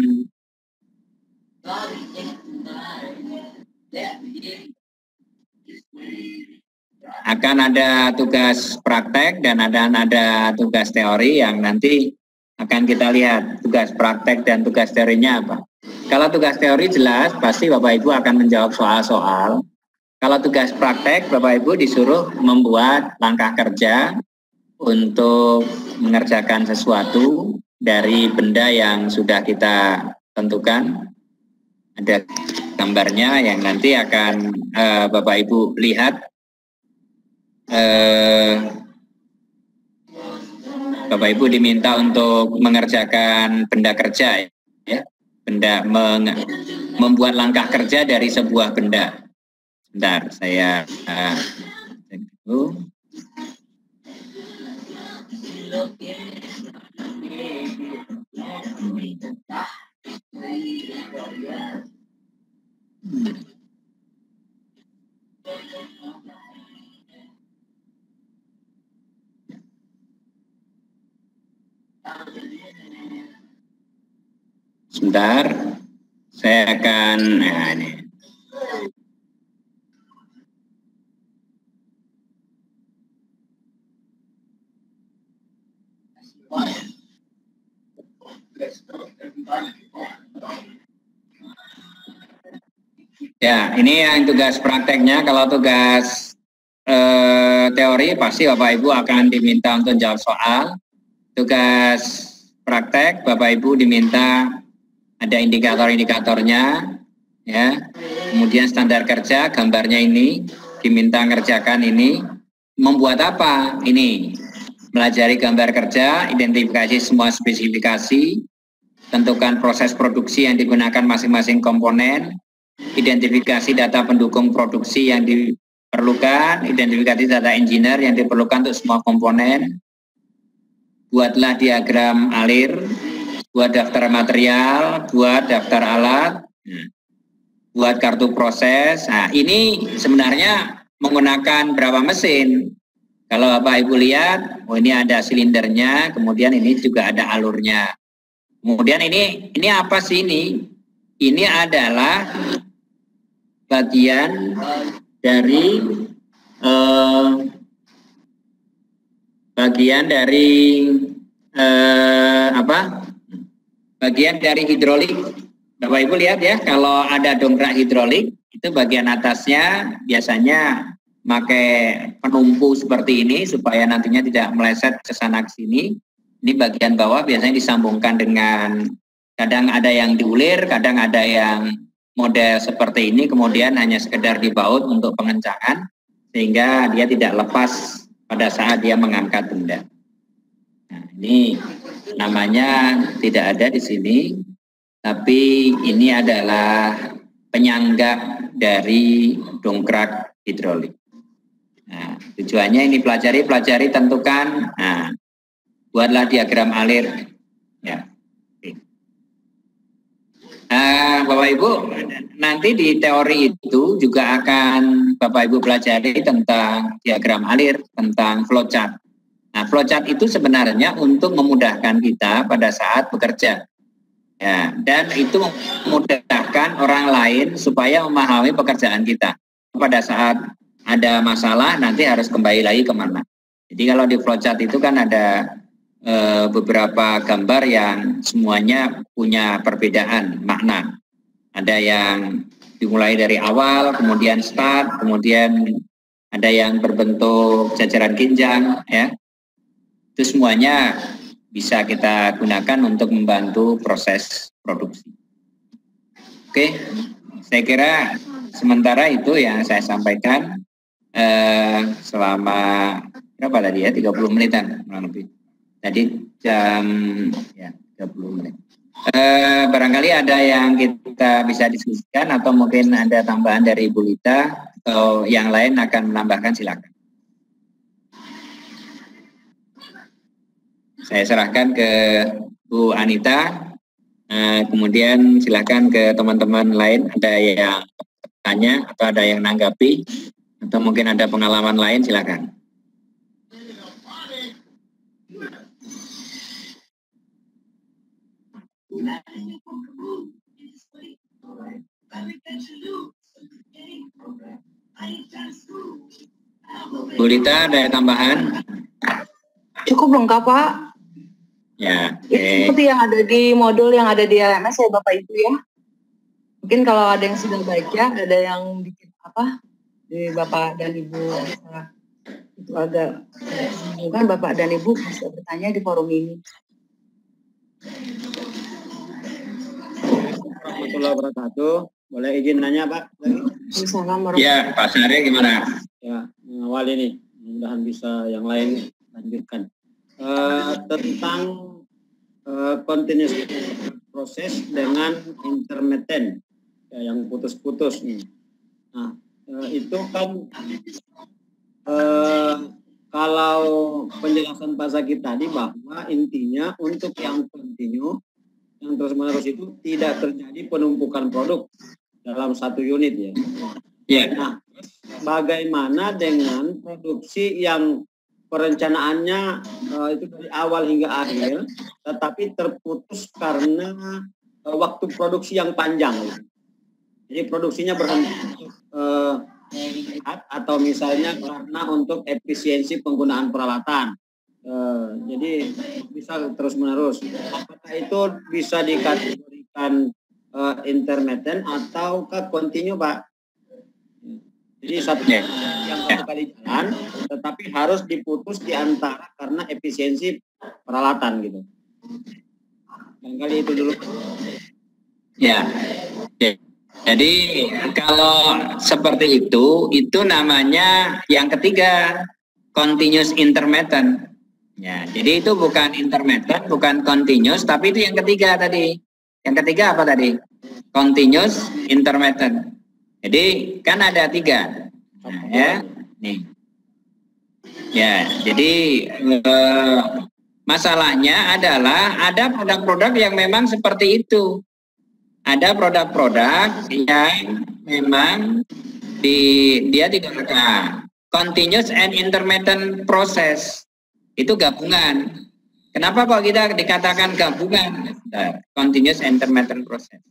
akan ada tugas praktek dan ada ada tugas teori yang nanti akan kita lihat tugas praktek dan tugas teorinya apa. Kalau tugas teori jelas pasti Bapak Ibu akan menjawab soal-soal. Kalau tugas praktek Bapak Ibu disuruh membuat langkah kerja untuk mengerjakan sesuatu dari benda yang sudah kita tentukan. Ada gambarnya yang nanti akan uh, Bapak Ibu lihat. Uh, Bapak Ibu diminta untuk mengerjakan benda kerja, ya, benda meng, membuat langkah kerja dari sebuah benda. Bentar, saya uh, cek dulu. Sebentar, saya akan Kemudian, nah ini. Ya, ini yang tugas prakteknya. Kalau tugas eh, teori pasti Bapak Ibu akan diminta untuk jawab soal. Tugas praktek Bapak Ibu diminta ada indikator-indikatornya, ya. Kemudian standar kerja, gambarnya ini, diminta ngerjakan ini. Membuat apa? Ini, melajari gambar kerja, identifikasi semua spesifikasi, tentukan proses produksi yang digunakan masing-masing komponen, identifikasi data pendukung produksi yang diperlukan, identifikasi data engineer yang diperlukan untuk semua komponen, buatlah diagram alir, buat daftar material, buat daftar alat, buat kartu proses. Nah, ini sebenarnya menggunakan berapa mesin? Kalau Bapak Ibu lihat, oh ini ada silindernya, kemudian ini juga ada alurnya. Kemudian ini, ini apa sih ini? Ini adalah bagian dari eh, bagian dari eh, apa? Bagian dari hidrolik. Bapak Ibu lihat ya, kalau ada dongkrak hidrolik itu bagian atasnya biasanya pakai penumpu seperti ini supaya nantinya tidak meleset ke sana ke sini. Ini bagian bawah biasanya disambungkan dengan, kadang ada yang diulir, kadang ada yang model seperti ini, kemudian hanya sekedar dibaut untuk pengencangan sehingga dia tidak lepas pada saat dia mengangkat benda. Nah, ini namanya tidak ada di sini, tapi ini adalah penyangga dari dongkrak hidrolik. Nah, tujuannya ini pelajari, pelajari tentukan, nah, buatlah diagram alir. Ya. Nah, Bapak Ibu, nanti di teori itu juga akan Bapak Ibu pelajari tentang diagram alir, tentang flowchart. Nah, flowchart itu sebenarnya untuk memudahkan kita pada saat bekerja. Ya, dan itu memudahkan orang lain supaya memahami pekerjaan kita. Pada saat ada masalah, nanti harus kembali lagi kemana. Jadi kalau di flowchart itu kan ada e, beberapa gambar yang semuanya punya perbedaan makna. Ada yang dimulai dari awal, kemudian start, kemudian ada yang berbentuk jajaran kinjang, ya. Itu semuanya bisa kita gunakan untuk membantu proses produksi. Oke, saya kira sementara itu yang saya sampaikan eh, selama berapa tadi ya, tiga puluh menitan kurang lebih. Tadi jam ya tiga puluh menit. Eh, barangkali ada yang kita bisa diskusikan atau mungkin ada tambahan dari Ibu Lita atau yang lain akan menambahkan, silakan. Saya serahkan ke Bu Anita, eh, kemudian silakan ke teman-teman lain, ada yang tanya atau ada yang nanggapi, atau mungkin ada pengalaman lain, silakan. Bu Lita, ada tambahan? Cukup lengkap, Pak. Ya, okay. Itu seperti yang ada di modul yang ada di L M S ya Bapak Ibu ya. Mungkin kalau ada yang sudah baca, ada yang bikin apa di Bapak dan Ibu bisa, itu agak mungkin Bapak dan Ibu bisa bertanya di forum ini. Warahmatullahi wabarakatuh. Boleh izin nanya Pak? Assalamualaikum. Ya, Pak Sari gimana? Ya, mengawal ini, mudah-mudahan bisa yang lain lanjutkan. Uh, tentang uh, continuous proses dengan intermittent ya, yang putus-putus nih. Nah, uh, itu kan uh, kalau penjelasan Pak Zaki tadi bahwa intinya untuk yang continue, yang terus-menerus itu tidak terjadi penumpukan produk dalam satu unit ya. Ya. Nah, bagaimana dengan produksi yang perencanaannya uh, itu dari awal hingga akhir, tetapi terputus karena uh, waktu produksi yang panjang. Jadi produksinya berhenti eh, atau misalnya karena untuk efisiensi penggunaan peralatan. Eh, jadi bisa terus menerus. Apakah itu bisa dikategorikan eh, intermittent ataukah continue, Pak? Jadi satu yang satu kali jalan, tetapi harus diputus di antara karena efisiensi peralatan gitu. Barangkali itu dulu. Ya. Jadi kalau seperti itu, itu namanya yang ketiga continuous intermittent. Ya, jadi itu bukan intermittent, bukan continuous, tapi itu yang ketiga tadi. Yang ketiga apa tadi? Continuous intermittent. Jadi kan ada tiga, nah, ya, nih, ya. Jadi eh, masalahnya adalah ada produk-produk yang memang seperti itu. Ada produk-produk yang memang di dia tidak ada continuous and intermittent process, itu gabungan. Kenapa kok kita dikatakan gabungan? Continuous and intermittent process.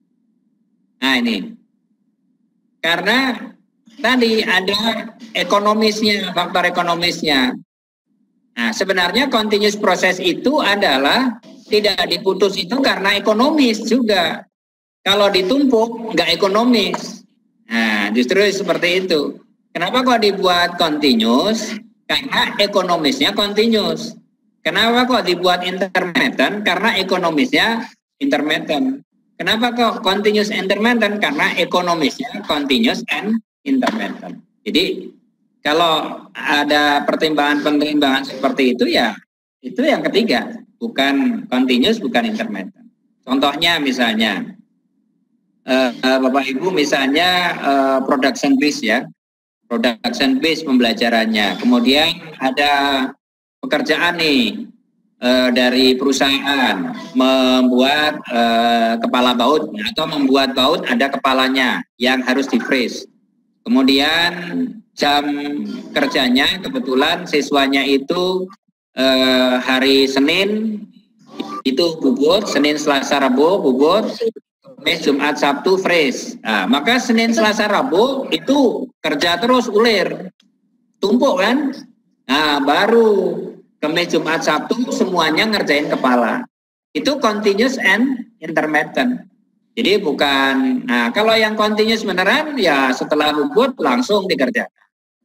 Nah ini. Karena tadi ada ekonomisnya, faktor ekonomisnya. Nah, sebenarnya continuous proses itu adalah tidak diputus itu karena ekonomis juga. Kalau ditumpuk nggak ekonomis. Nah, justru seperti itu. Kenapa kok dibuat continuous? Karena ekonomisnya continuous. Kenapa kok dibuat intermittent? Karena ekonomisnya intermittent. Kenapa kok continuous intermittent? Karena ekonomisnya continuous and intermittent. Jadi kalau ada pertimbangan-pertimbangan seperti itu ya itu yang ketiga, bukan continuous, bukan intermittent. Contohnya misalnya uh, uh, Bapak Ibu misalnya uh, production base ya, production base pembelajarannya. Kemudian ada pekerjaan nih. Uh, dari perusahaan membuat uh, kepala baut atau membuat baut ada kepalanya yang harus di freeze. Kemudian jam kerjanya kebetulan siswanya itu uh, hari Senin itu bubut, Senin Selasa Rabu bubut, Kamis Jumat Sabtu freeze. Nah, maka Senin Selasa Rabu itu kerja terus ulir, tumpuk kan? Nah baru Kamis Jumat Sabtu semuanya ngerjain kepala. Itu continuous and intermittent. Jadi bukan, nah kalau yang continuous beneran ya setelah bubut langsung dikerjakan.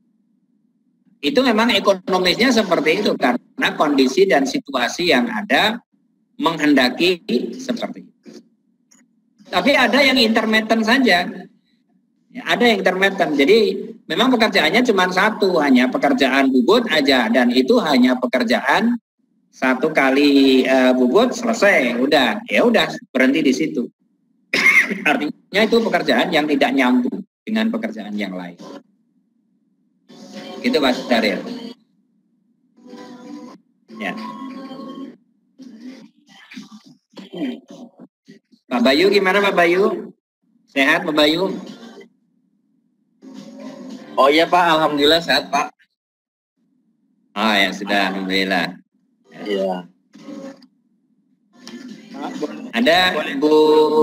Itu memang ekonomisnya seperti itu karena kondisi dan situasi yang ada menghendaki seperti itu. Tapi ada yang intermittent saja. Ya, ada yang intermittent. Jadi memang pekerjaannya cuma satu, hanya pekerjaan bubut aja, dan itu hanya pekerjaan satu kali uh, bubut selesai, udah, ya udah berhenti di situ. Artinya itu pekerjaan yang tidak nyambung dengan pekerjaan yang lain. Gitu Mas Daryl. Ya. Pak Bayu gimana Pak Bayu? Sehat Pak Bayu? Oh iya Pak, alhamdulillah sehat Pak. Oh ya sudah, alhamdulillah. Iya. Ada Bu,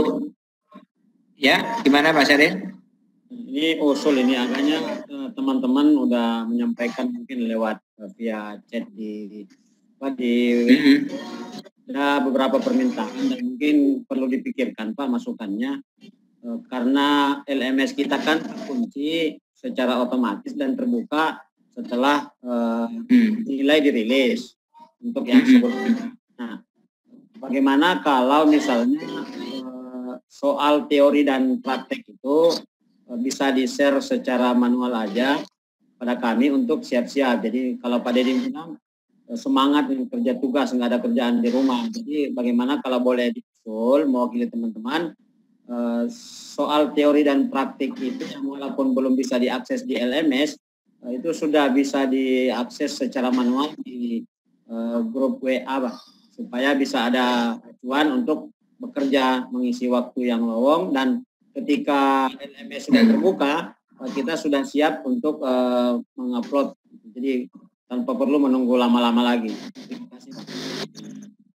ya gimana Pak Syaril? Ini usul ini agaknya teman-teman udah menyampaikan mungkin lewat via chat di Pak di Mm-hmm. ada beberapa permintaan dan mungkin perlu dipikirkan Pak masukannya karena L M S kita kan kunci secara otomatis dan terbuka setelah uh, hmm. nilai dirilis untuk yang sebelumnya. Nah, bagaimana kalau misalnya uh, soal teori dan praktek itu uh, bisa di-share secara manual aja pada kami untuk siap-siap. Jadi kalau Pak Deddy bilang uh, semangat kerja tugas, nggak ada kerjaan di rumah. Jadi bagaimana kalau boleh diusul mewakili teman-teman Uh, soal teori dan praktik itu yang walaupun belum bisa diakses di L M S uh, itu sudah bisa diakses secara manual di uh, grup W A bah, supaya bisa ada acuan untuk bekerja mengisi waktu yang lowong dan ketika L M S sudah terbuka uh, kita sudah siap untuk uh, mengupload. Jadi tanpa perlu menunggu lama-lama lagi. Terima kasih Pak.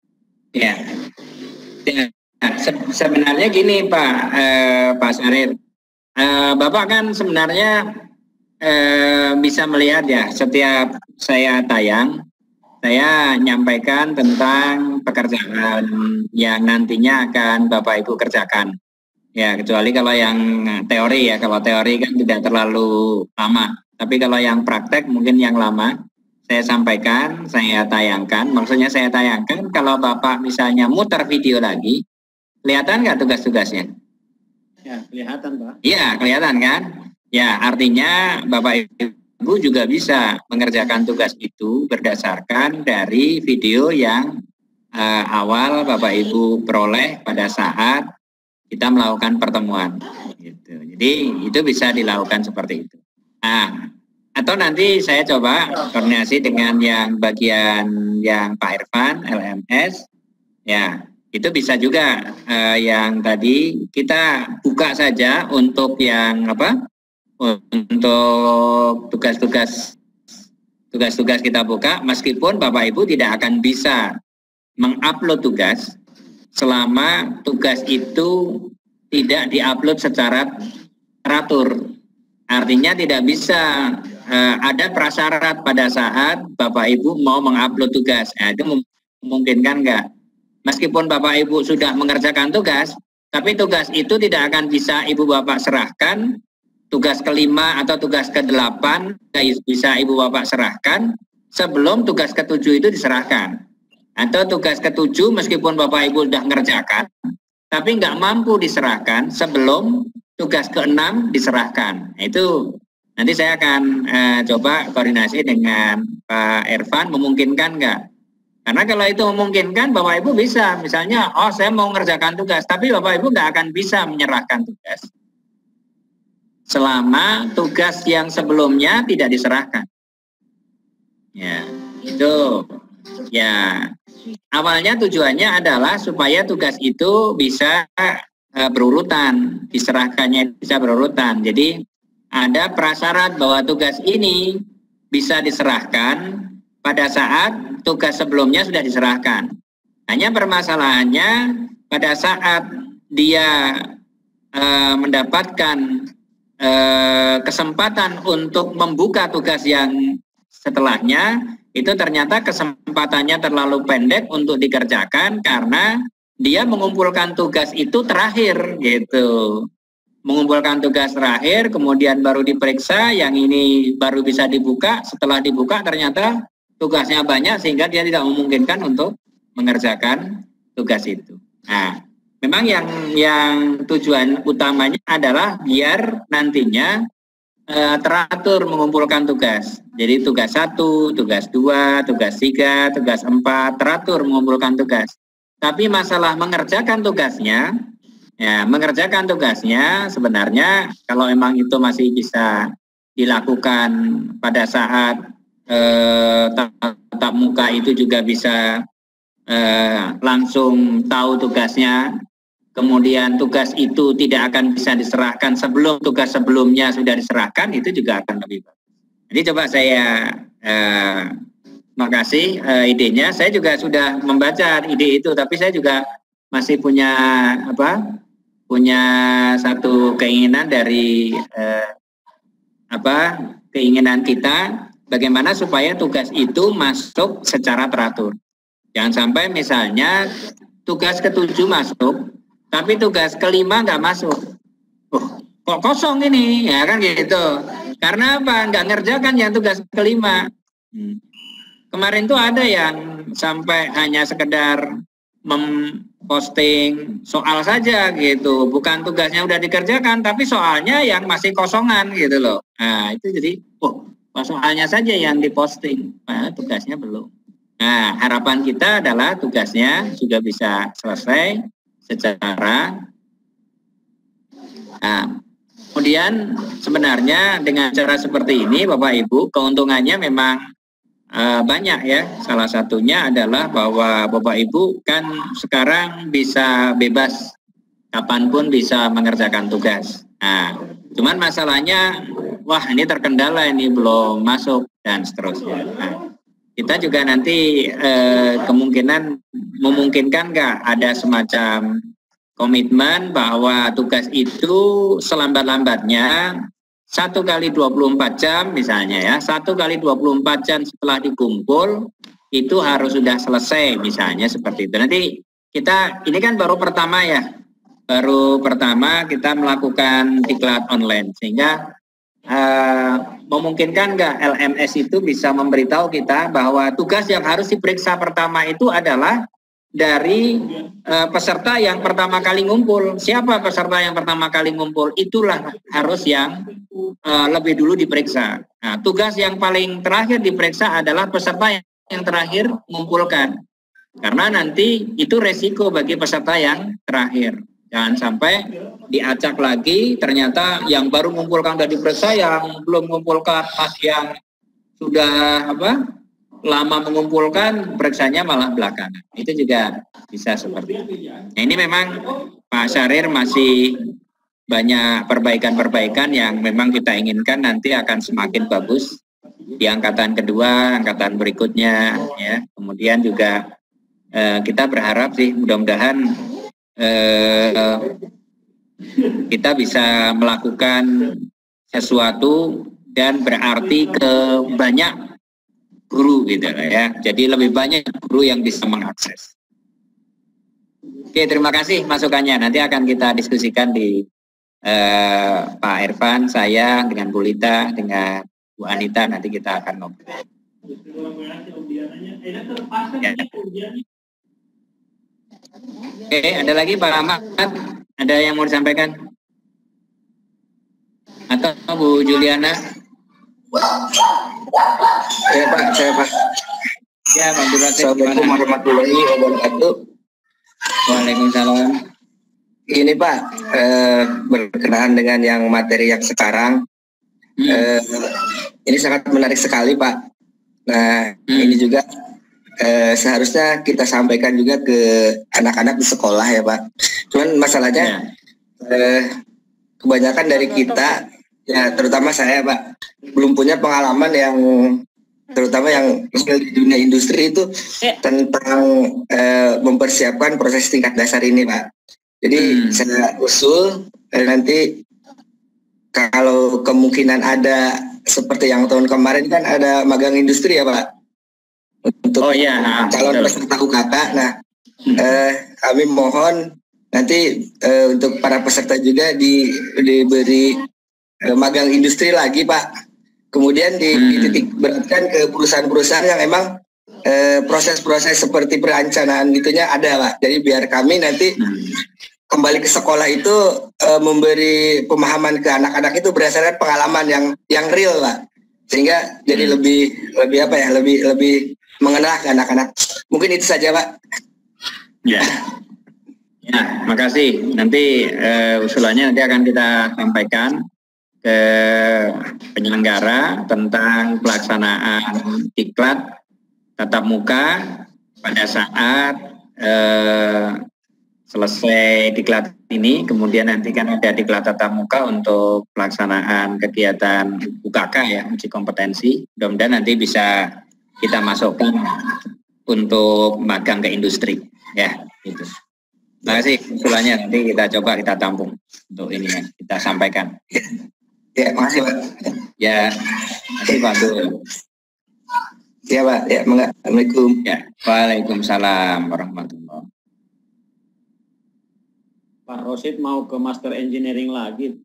Ya. Ya. Nah, se sebenarnya gini Pak eh, Pak Syaril, uh, Bapak kan sebenarnya uh, bisa melihat ya, setiap saya tayang, saya nyampaikan tentang pekerjaan yang nantinya akan Bapak Ibu kerjakan. Ya, kecuali kalau yang teori ya, kalau teori kan tidak terlalu lama. Tapi kalau yang praktek mungkin yang lama, saya sampaikan, saya tayangkan. Maksudnya saya tayangkan, kalau Bapak misalnya muter video lagi, kelihatan nggak tugas-tugasnya? Ya, kelihatan Pak. Iya, kelihatan kan? Ya, artinya Bapak Ibu juga bisa mengerjakan tugas itu berdasarkan dari video yang uh, awal Bapak Ibu peroleh pada saat kita melakukan pertemuan, gitu. Jadi itu bisa dilakukan seperti itu. Nah, atau nanti saya coba koordinasi dengan yang bagian yang Pak Irfan, L M S, ya itu bisa juga eh, yang tadi kita buka saja untuk yang apa? Untuk tugas-tugas tugas-tugas kita buka, meskipun Bapak Ibu tidak akan bisa mengupload tugas selama tugas itu tidak diupload secara teratur. Artinya tidak bisa uh, ada prasyarat pada saat Bapak Ibu mau mengupload tugas. Nah, itu memungkinkan enggak? Meskipun Bapak Ibu sudah mengerjakan tugas, tapi tugas itu tidak akan bisa Ibu Bapak serahkan. Tugas kelima atau tugas kedelapan bisa Ibu Bapak serahkan sebelum tugas ketujuh itu diserahkan. Atau tugas ketujuh meskipun Bapak Ibu sudah mengerjakan, tapi nggak mampu diserahkan sebelum tugas keenam diserahkan. Nah, itu nanti saya akan eh, coba koordinasi dengan Pak Irfan, memungkinkan nggak? Karena kalau itu memungkinkan, Bapak Ibu bisa. Misalnya, oh saya mau mengerjakan tugas, tapi Bapak Ibu nggak akan bisa menyerahkan tugas selama tugas yang sebelumnya tidak diserahkan. Ya, itu. Ya, awalnya tujuannya adalah supaya tugas itu bisa uh, berurutan, diserahkannya bisa berurutan. Jadi ada prasyarat bahwa tugas ini bisa diserahkan pada saat tugas sebelumnya sudah diserahkan. Hanya permasalahannya pada saat dia uh, mendapatkan uh, kesempatan untuk membuka tugas yang setelahnya, itu ternyata kesempatannya terlalu pendek untuk dikerjakan karena dia mengumpulkan tugas itu terakhir gitu. Mengumpulkan tugas terakhir, kemudian baru diperiksa, yang ini baru bisa dibuka, setelah dibuka ternyata tugasnya banyak sehingga dia tidak memungkinkan untuk mengerjakan tugas itu. Nah, memang yang yang tujuan utamanya adalah biar nantinya Uh, teratur mengumpulkan tugas. Jadi tugas satu, tugas dua, tugas tiga, tugas empat, teratur mengumpulkan tugas. Tapi masalah mengerjakan tugasnya, ya mengerjakan tugasnya sebenarnya kalau memang itu masih bisa dilakukan pada saat uh, tatap muka itu juga bisa uh, langsung tahu tugasnya. Kemudian tugas itu tidak akan bisa diserahkan sebelum tugas sebelumnya sudah diserahkan, itu juga akan lebih bagus. Jadi coba saya eh, makasih eh, idenya. Saya juga sudah membaca ide itu, tapi saya juga masih punya apa? Punya satu keinginan dari eh, apa? Keinginan kita bagaimana supaya tugas itu masuk secara teratur. Jangan sampai misalnya tugas ketujuh masuk, tapi tugas kelima nggak masuk. Oh, kok kosong ini? Ya kan gitu. Karena apa? Nggak ngerjakan yang tugas kelima. Hmm. Kemarin tuh ada yang sampai hanya sekedar memposting soal saja gitu. Bukan tugasnya udah dikerjakan, tapi soalnya yang masih kosongan gitu loh. Nah itu jadi, oh soalnya saja yang diposting. Nah, tugasnya belum. Nah harapan kita adalah tugasnya juga bisa selesai secara nah, kemudian sebenarnya dengan cara seperti ini Bapak Ibu keuntungannya memang uh, banyak ya. Salah satunya adalah bahwa Bapak Ibu kan sekarang bisa bebas kapanpun bisa mengerjakan tugas. Nah, cuman masalahnya wah ini terkendala, ini belum masuk dan seterusnya. Nah, kita juga nanti eh, kemungkinan memungkinkan nggak ada semacam komitmen bahwa tugas itu selambat-lambatnya satu kali dua puluh empat jam misalnya ya, satu kali dua puluh empat jam setelah dikumpul itu harus sudah selesai misalnya seperti itu. Nanti kita, ini kan baru pertama ya, baru pertama kita melakukan diklat online, sehingga uh, memungkinkan nggak L M S itu bisa memberitahu kita bahwa tugas yang harus diperiksa pertama itu adalah dari uh, peserta yang pertama kali ngumpul. Siapa peserta yang pertama kali ngumpul? Itulah harus yang uh, lebih dulu diperiksa. Nah, tugas yang paling terakhir diperiksa adalah peserta yang, yang terakhir mengumpulkan. Karena nanti itu resiko bagi peserta yang terakhir. Jangan sampai diacak lagi, ternyata yang baru mengumpulkan sudah diperiksa, yang belum mengumpulkan masih yang sudah apa lama mengumpulkan, periksanya malah belakangan. Itu juga bisa seperti itu. Nah, ini memang Pak Syahrir masih banyak perbaikan-perbaikan yang memang kita inginkan nanti akan semakin bagus di angkatan kedua, angkatan berikutnya, ya. Kemudian juga eh, kita berharap sih mudah-mudahan eh, kita bisa melakukan sesuatu dan berarti ke banyak guru gitu ya. Jadi lebih banyak guru yang bisa mengakses. Oke, terima kasih masukannya. Nanti akan kita diskusikan di eh, Pak Irfan, saya dengan Bu Lita, dengan Bu Anita, nanti kita akan ngobrol. Ya. Oke, ada lagi Pak Ahmad? Ada yang mau disampaikan? Atau Bu Juliana? Ya Pak, saya Pak. Ya Pak Abdul Latif. Assalamualaikum warahmatullahi wabarakatuh. Waalaikumsalam. Ini Pak, eh, berkenaan dengan yang materi yang sekarang, hmm. eh, ini sangat menarik sekali Pak. Nah hmm. ini juga eh, seharusnya kita sampaikan juga ke anak-anak di sekolah ya Pak. Cuman masalahnya ya. eh, kebanyakan dari kita, ya terutama saya Pak, belum punya pengalaman yang terutama yang di dunia industri itu tentang eh, mempersiapkan proses tingkat dasar ini Pak. Jadi hmm. saya usul eh, nanti kalau kemungkinan ada seperti yang tahun kemarin kan ada magang industri ya Pak untuk oh, iya. calon peserta U K K. Nah hmm. eh, kami mohon nanti eh, untuk para peserta juga di, diberi eh, magang industri lagi Pak. Kemudian dititik hmm. beratkan ke perusahaan-perusahaan yang memang eh, proses-proses seperti perencanaan itunya ada Pak. Jadi biar kami nanti hmm. kembali ke sekolah itu eh, memberi pemahaman ke anak-anak itu berdasarkan pengalaman yang yang real Pak. Sehingga hmm. jadi lebih lebih apa ya, lebih lebih mengenal ke anak-anak. Mungkin itu saja Pak. Ya. Ya, makasih. Nanti uh, usulannya nanti akan kita sampaikan ke penyelenggara tentang pelaksanaan diklat tatap muka pada saat uh, selesai diklat ini. Kemudian nanti kan ada diklat tatap muka untuk pelaksanaan kegiatan U K K ya, uji kompetensi. Mudah-mudahan nanti bisa kita masukkan untuk magang ke industri ya, gitu. Terima kasih usulannya, nanti kita coba kita tampung untuk ini ya, kita sampaikan. Ya, makasih Pak. Ya, makasih Pak Abdul. Ya Pak, ya, Assalamualaikum. Ya, Waalaikumsalam warahmatullahi. Pak Rosid mau ke Master Engineering lagi.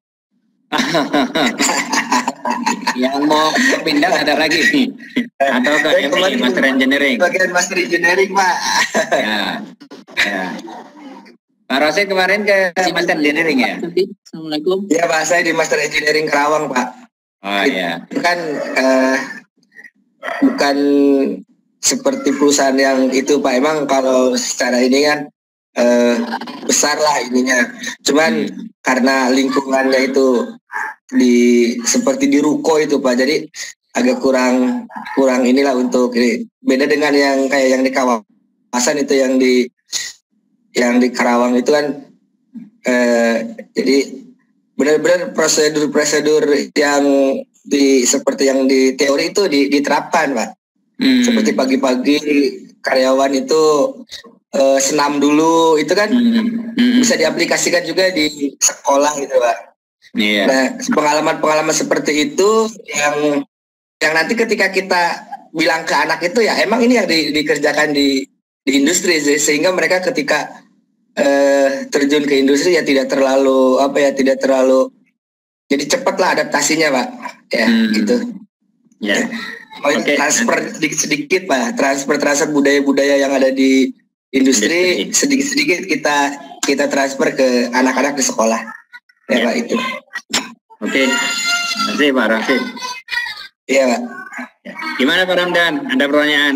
Yang mau pindah ada lagi nih. Atau ke M I, Master Engineering. Bagian Master Engineering Pak. Ya, ya. Pak Rosid kemarin ke Master Engineering ya? Assalamualaikum. Ya Pak, saya di Master Engineering Karawang Pak. Oh iya. Itu kan eh, bukan seperti perusahaan yang itu Pak. Emang kalau secara ini kan eh, besar lah ininya. Cuman hmm. karena lingkungannya itu di seperti di ruko itu Pak. Jadi agak kurang kurang inilah untuk ini. Beda dengan yang kayak yang di kawasan itu, yang di yang di Karawang itu kan eh, jadi benar-benar prosedur-prosedur yang di seperti yang di teori itu diterapkan Pak. Hmm. Seperti pagi-pagi karyawan itu uh, senam dulu, itu kan Hmm. Hmm. bisa diaplikasikan juga di sekolah gitu Pak. Iya. Nah, pengalaman-pengalaman seperti itu yang yang nanti ketika kita bilang ke anak itu ya emang ini yang di, dikerjakan di di industri, sehingga mereka ketika eh, terjun ke industri ya tidak terlalu apa ya tidak terlalu jadi cepatlah adaptasinya Pak ya. Hmm. Gitu ya. Oh, okay. Transfer sedikit-sedikit Pak, transfer transfer budaya-budaya yang ada di industri sedikit-sedikit kita kita transfer ke anak-anak di sekolah ya, ya. Pak itu. Oke, terima kasih Pak Rasid. Iya Pak. Ya. Gimana Pak Ramdan? Ada pertanyaan?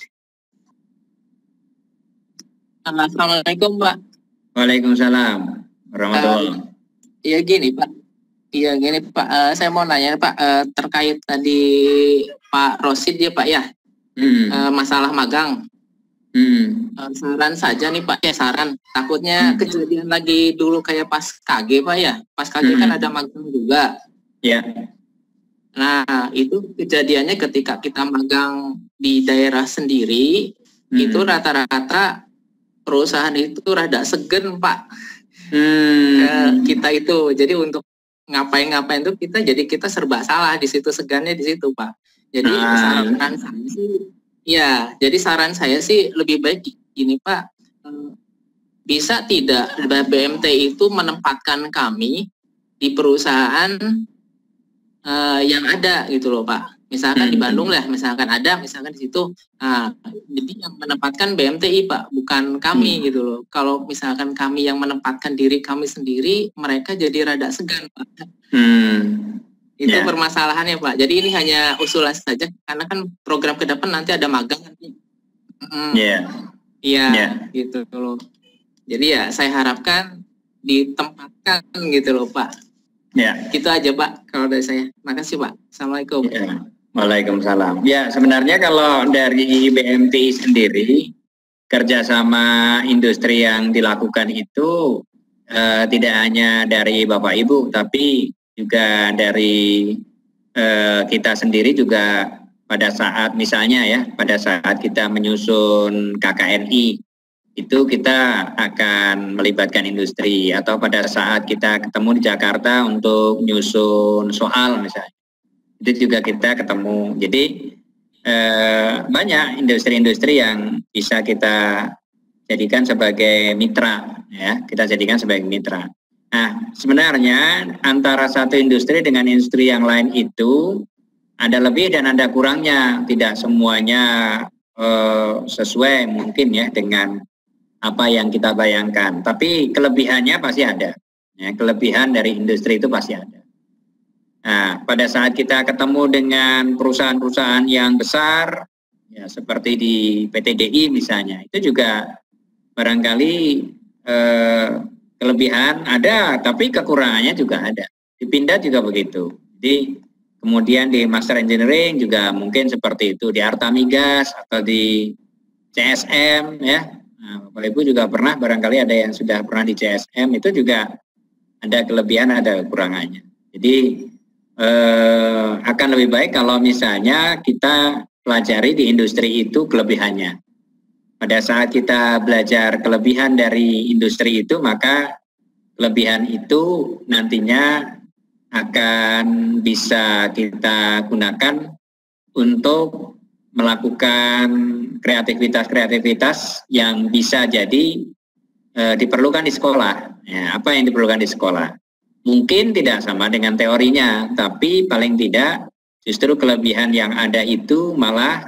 Assalamualaikum Pak. Waalaikumsalam warahmatullahi. Iya uh, gini Pak. Iya gini Pak. Uh, saya mau nanya Pak uh, terkait tadi Pak Rosid ya Pak ya. Hmm. Uh, masalah magang. Hmm. Uh, saran saja nih Pak ya saran. Takutnya hmm. kejadian lagi dulu kayak pas K G Pak ya. Pas K G hmm. kan ada magang juga. Ya. Nah itu kejadiannya ketika kita magang di daerah sendiri hmm. itu rata-rata perusahaan itu rada segen Pak. Hmm. Uh, kita itu jadi untuk ngapain-ngapain tuh kita jadi kita serba salah di situ, segannya di situ Pak. Jadi ah. saran saya sih, ya jadi saran saya sih lebih baik ini Pak, bisa tidak B M T itu menempatkan kami di perusahaan uh, yang ada gitu loh Pak. Misalkan hmm. di Bandung lah, misalkan ada, misalkan di situ, nah, jadi yang menempatkan B M T I Pak, bukan kami hmm. gitu loh. Kalau misalkan kami yang menempatkan diri kami sendiri, mereka jadi rada segan Pak. Hmm. Itu yeah. permasalahannya Pak. Jadi ini hanya usulan saja, karena kan program ke depan nanti ada magang nanti. Hmm. Iya. Iya, yeah. gitu loh. Jadi ya saya harapkan ditempatkan gitu loh Pak. Ya. Yeah. Gitu aja Pak kalau dari saya. Makasih Pak. Assalamualaikum. Yeah. Waalaikumsalam. Ya sebenarnya kalau dari B M T I sendiri kerjasama industri yang dilakukan itu eh, tidak hanya dari Bapak Ibu tapi juga dari eh, kita sendiri juga pada saat misalnya ya pada saat kita menyusun K K N I itu kita akan melibatkan industri atau pada saat kita ketemu di Jakarta untuk menyusun soal misalnya. Itu juga kita ketemu. Jadi eh, banyak industri-industri yang bisa kita jadikan sebagai mitra, ya kita jadikan sebagai mitra. Nah, sebenarnya antara satu industri dengan industri yang lain itu ada lebih dan ada kurangnya. Tidak semuanya eh, sesuai mungkin ya dengan apa yang kita bayangkan. Tapi kelebihannya pasti ada. Ya, kelebihan dari industri itu pasti ada. Nah, pada saat kita ketemu dengan perusahaan-perusahaan yang besar, ya seperti di P T D I misalnya, itu juga barangkali eh, kelebihan ada, tapi kekurangannya juga ada. Di Pindad juga begitu. Jadi kemudian di Master Engineering juga mungkin seperti itu, di Artamigas atau di C S M, ya. Nah, Bapak Ibu juga pernah, barangkali ada yang sudah pernah di C S M, itu juga ada kelebihan, ada kekurangannya. Jadi Eh, akan lebih baik kalau misalnya kita pelajari di industri itu kelebihannya. Pada saat kita belajar kelebihan dari industri itu, maka kelebihan itu nantinya akan bisa kita gunakan untuk melakukan kreativitas-kreativitas yang bisa jadi eh, diperlukan di sekolah. Ya, apa yang diperlukan di sekolah? Mungkin tidak sama dengan teorinya, tapi paling tidak justru kelebihan yang ada itu malah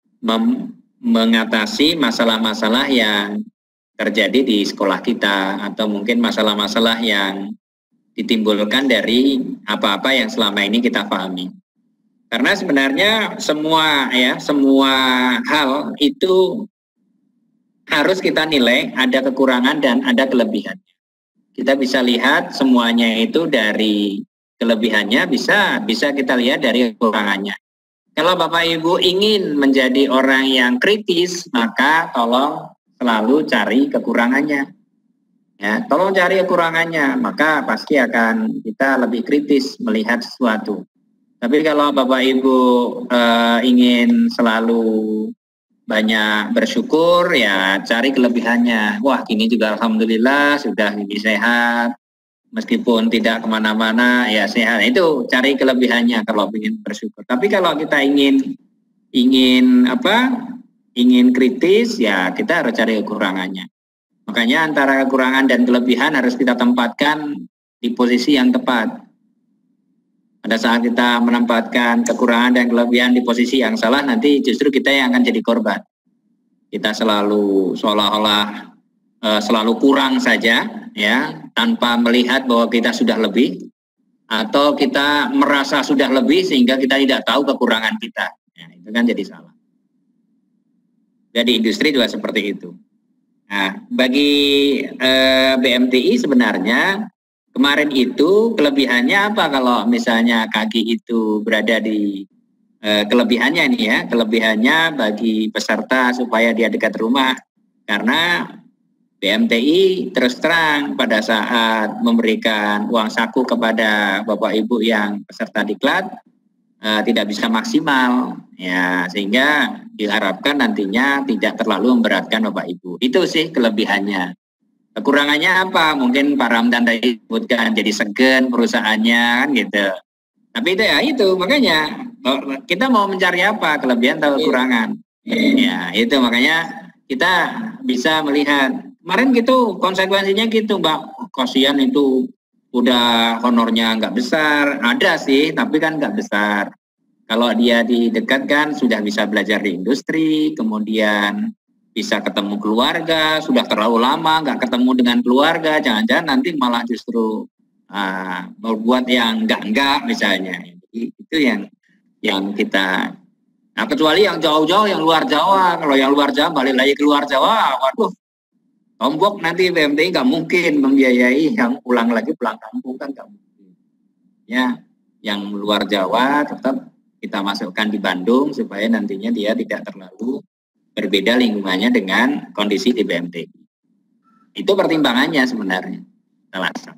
mengatasi masalah-masalah yang terjadi di sekolah kita atau mungkin masalah-masalah yang ditimbulkan dari apa-apa yang selama ini kita pahami. Karena sebenarnya semua ya semua hal itu harus kita nilai ada kekurangan dan ada kelebihan. Kita bisa lihat semuanya itu dari kelebihannya, bisa bisa kita lihat dari kekurangannya. Kalau Bapak Ibu ingin menjadi orang yang kritis, maka tolong selalu cari kekurangannya. Ya, tolong cari kekurangannya, maka pasti akan kita lebih kritis melihat sesuatu. Tapi kalau Bapak Ibu uh, ingin selalu banyak bersyukur, ya cari kelebihannya. Wah, ini juga alhamdulillah sudah ini sehat, meskipun tidak kemana-mana, ya sehat. Itu cari kelebihannya kalau ingin bersyukur. Tapi kalau kita ingin ingin apa? Ingin kritis, ya kita harus cari kekurangannya. Makanya antara kekurangan dan kelebihan harus kita tempatkan di posisi yang tepat. Pada saat kita menempatkan kekurangan dan kelebihan di posisi yang salah, nanti justru kita yang akan jadi korban. Kita selalu seolah-olah e, selalu kurang saja, ya, tanpa melihat bahwa kita sudah lebih, atau kita merasa sudah lebih sehingga kita tidak tahu kekurangan kita. Ya, itu kan jadi salah. Jadi industri juga seperti itu. Nah, bagi e, B M T I sebenarnya kemarin itu kelebihannya apa kalau misalnya kaki itu berada di eh, kelebihannya nih ya, kelebihannya bagi peserta supaya dia dekat rumah, karena B M T I terus terang pada saat memberikan uang saku kepada Bapak Ibu yang peserta diklat eh, tidak bisa maksimal ya, sehingga diharapkan nantinya tidak terlalu memberatkan Bapak Ibu. Itu sih kelebihannya. Kekurangannya apa? Mungkin Pak Ramdan tadi sebutkan jadi segen perusahaannya kan gitu. Tapi itu ya itu makanya kita mau mencari apa, kelebihan atau kekurangan. Ya itu makanya kita bisa melihat. Kemarin gitu konsekuensinya gitu Mbak, kasihan itu udah honornya nggak besar, ada sih tapi kan nggak besar. Kalau dia didekatkan sudah bisa belajar di industri, kemudian bisa ketemu keluarga, sudah terlalu lama nggak ketemu dengan keluarga, jangan-jangan nanti malah justru uh, membuat yang enggak-enggak misalnya. Jadi, itu yang yang kita, nah kecuali yang jauh-jauh, yang luar Jawa, kalau yang luar Jawa balik lagi ke luar Jawa, waduh, tombok nanti B M T I nggak mungkin membiayai yang pulang lagi pulang kampung kan nggak mungkin. Ya, yang luar Jawa tetap kita masukkan di Bandung supaya nantinya dia tidak terlalu berbeda lingkungannya dengan kondisi di B M T I. Itu pertimbangannya sebenarnya. Salah satu.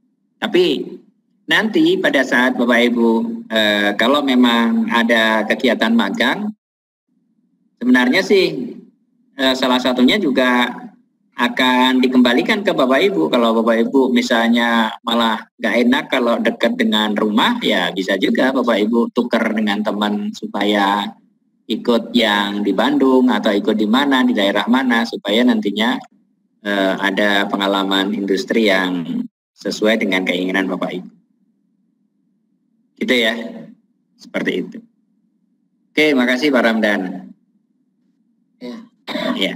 Tapi nanti pada saat Bapak Ibu eh, kalau memang ada kegiatan magang, sebenarnya sih eh, salah satunya juga akan dikembalikan ke Bapak Ibu. Kalau Bapak Ibu misalnya malah nggak enak kalau dekat dengan rumah, ya bisa juga Bapak Ibu tukar dengan teman supaya ikut yang di Bandung atau ikut di mana, di daerah mana, supaya nantinya eh, ada pengalaman industri yang sesuai dengan keinginan Bapak Ibu. Gitu ya, seperti itu. Oke, makasih Pak Ramdan. Ya. Ya.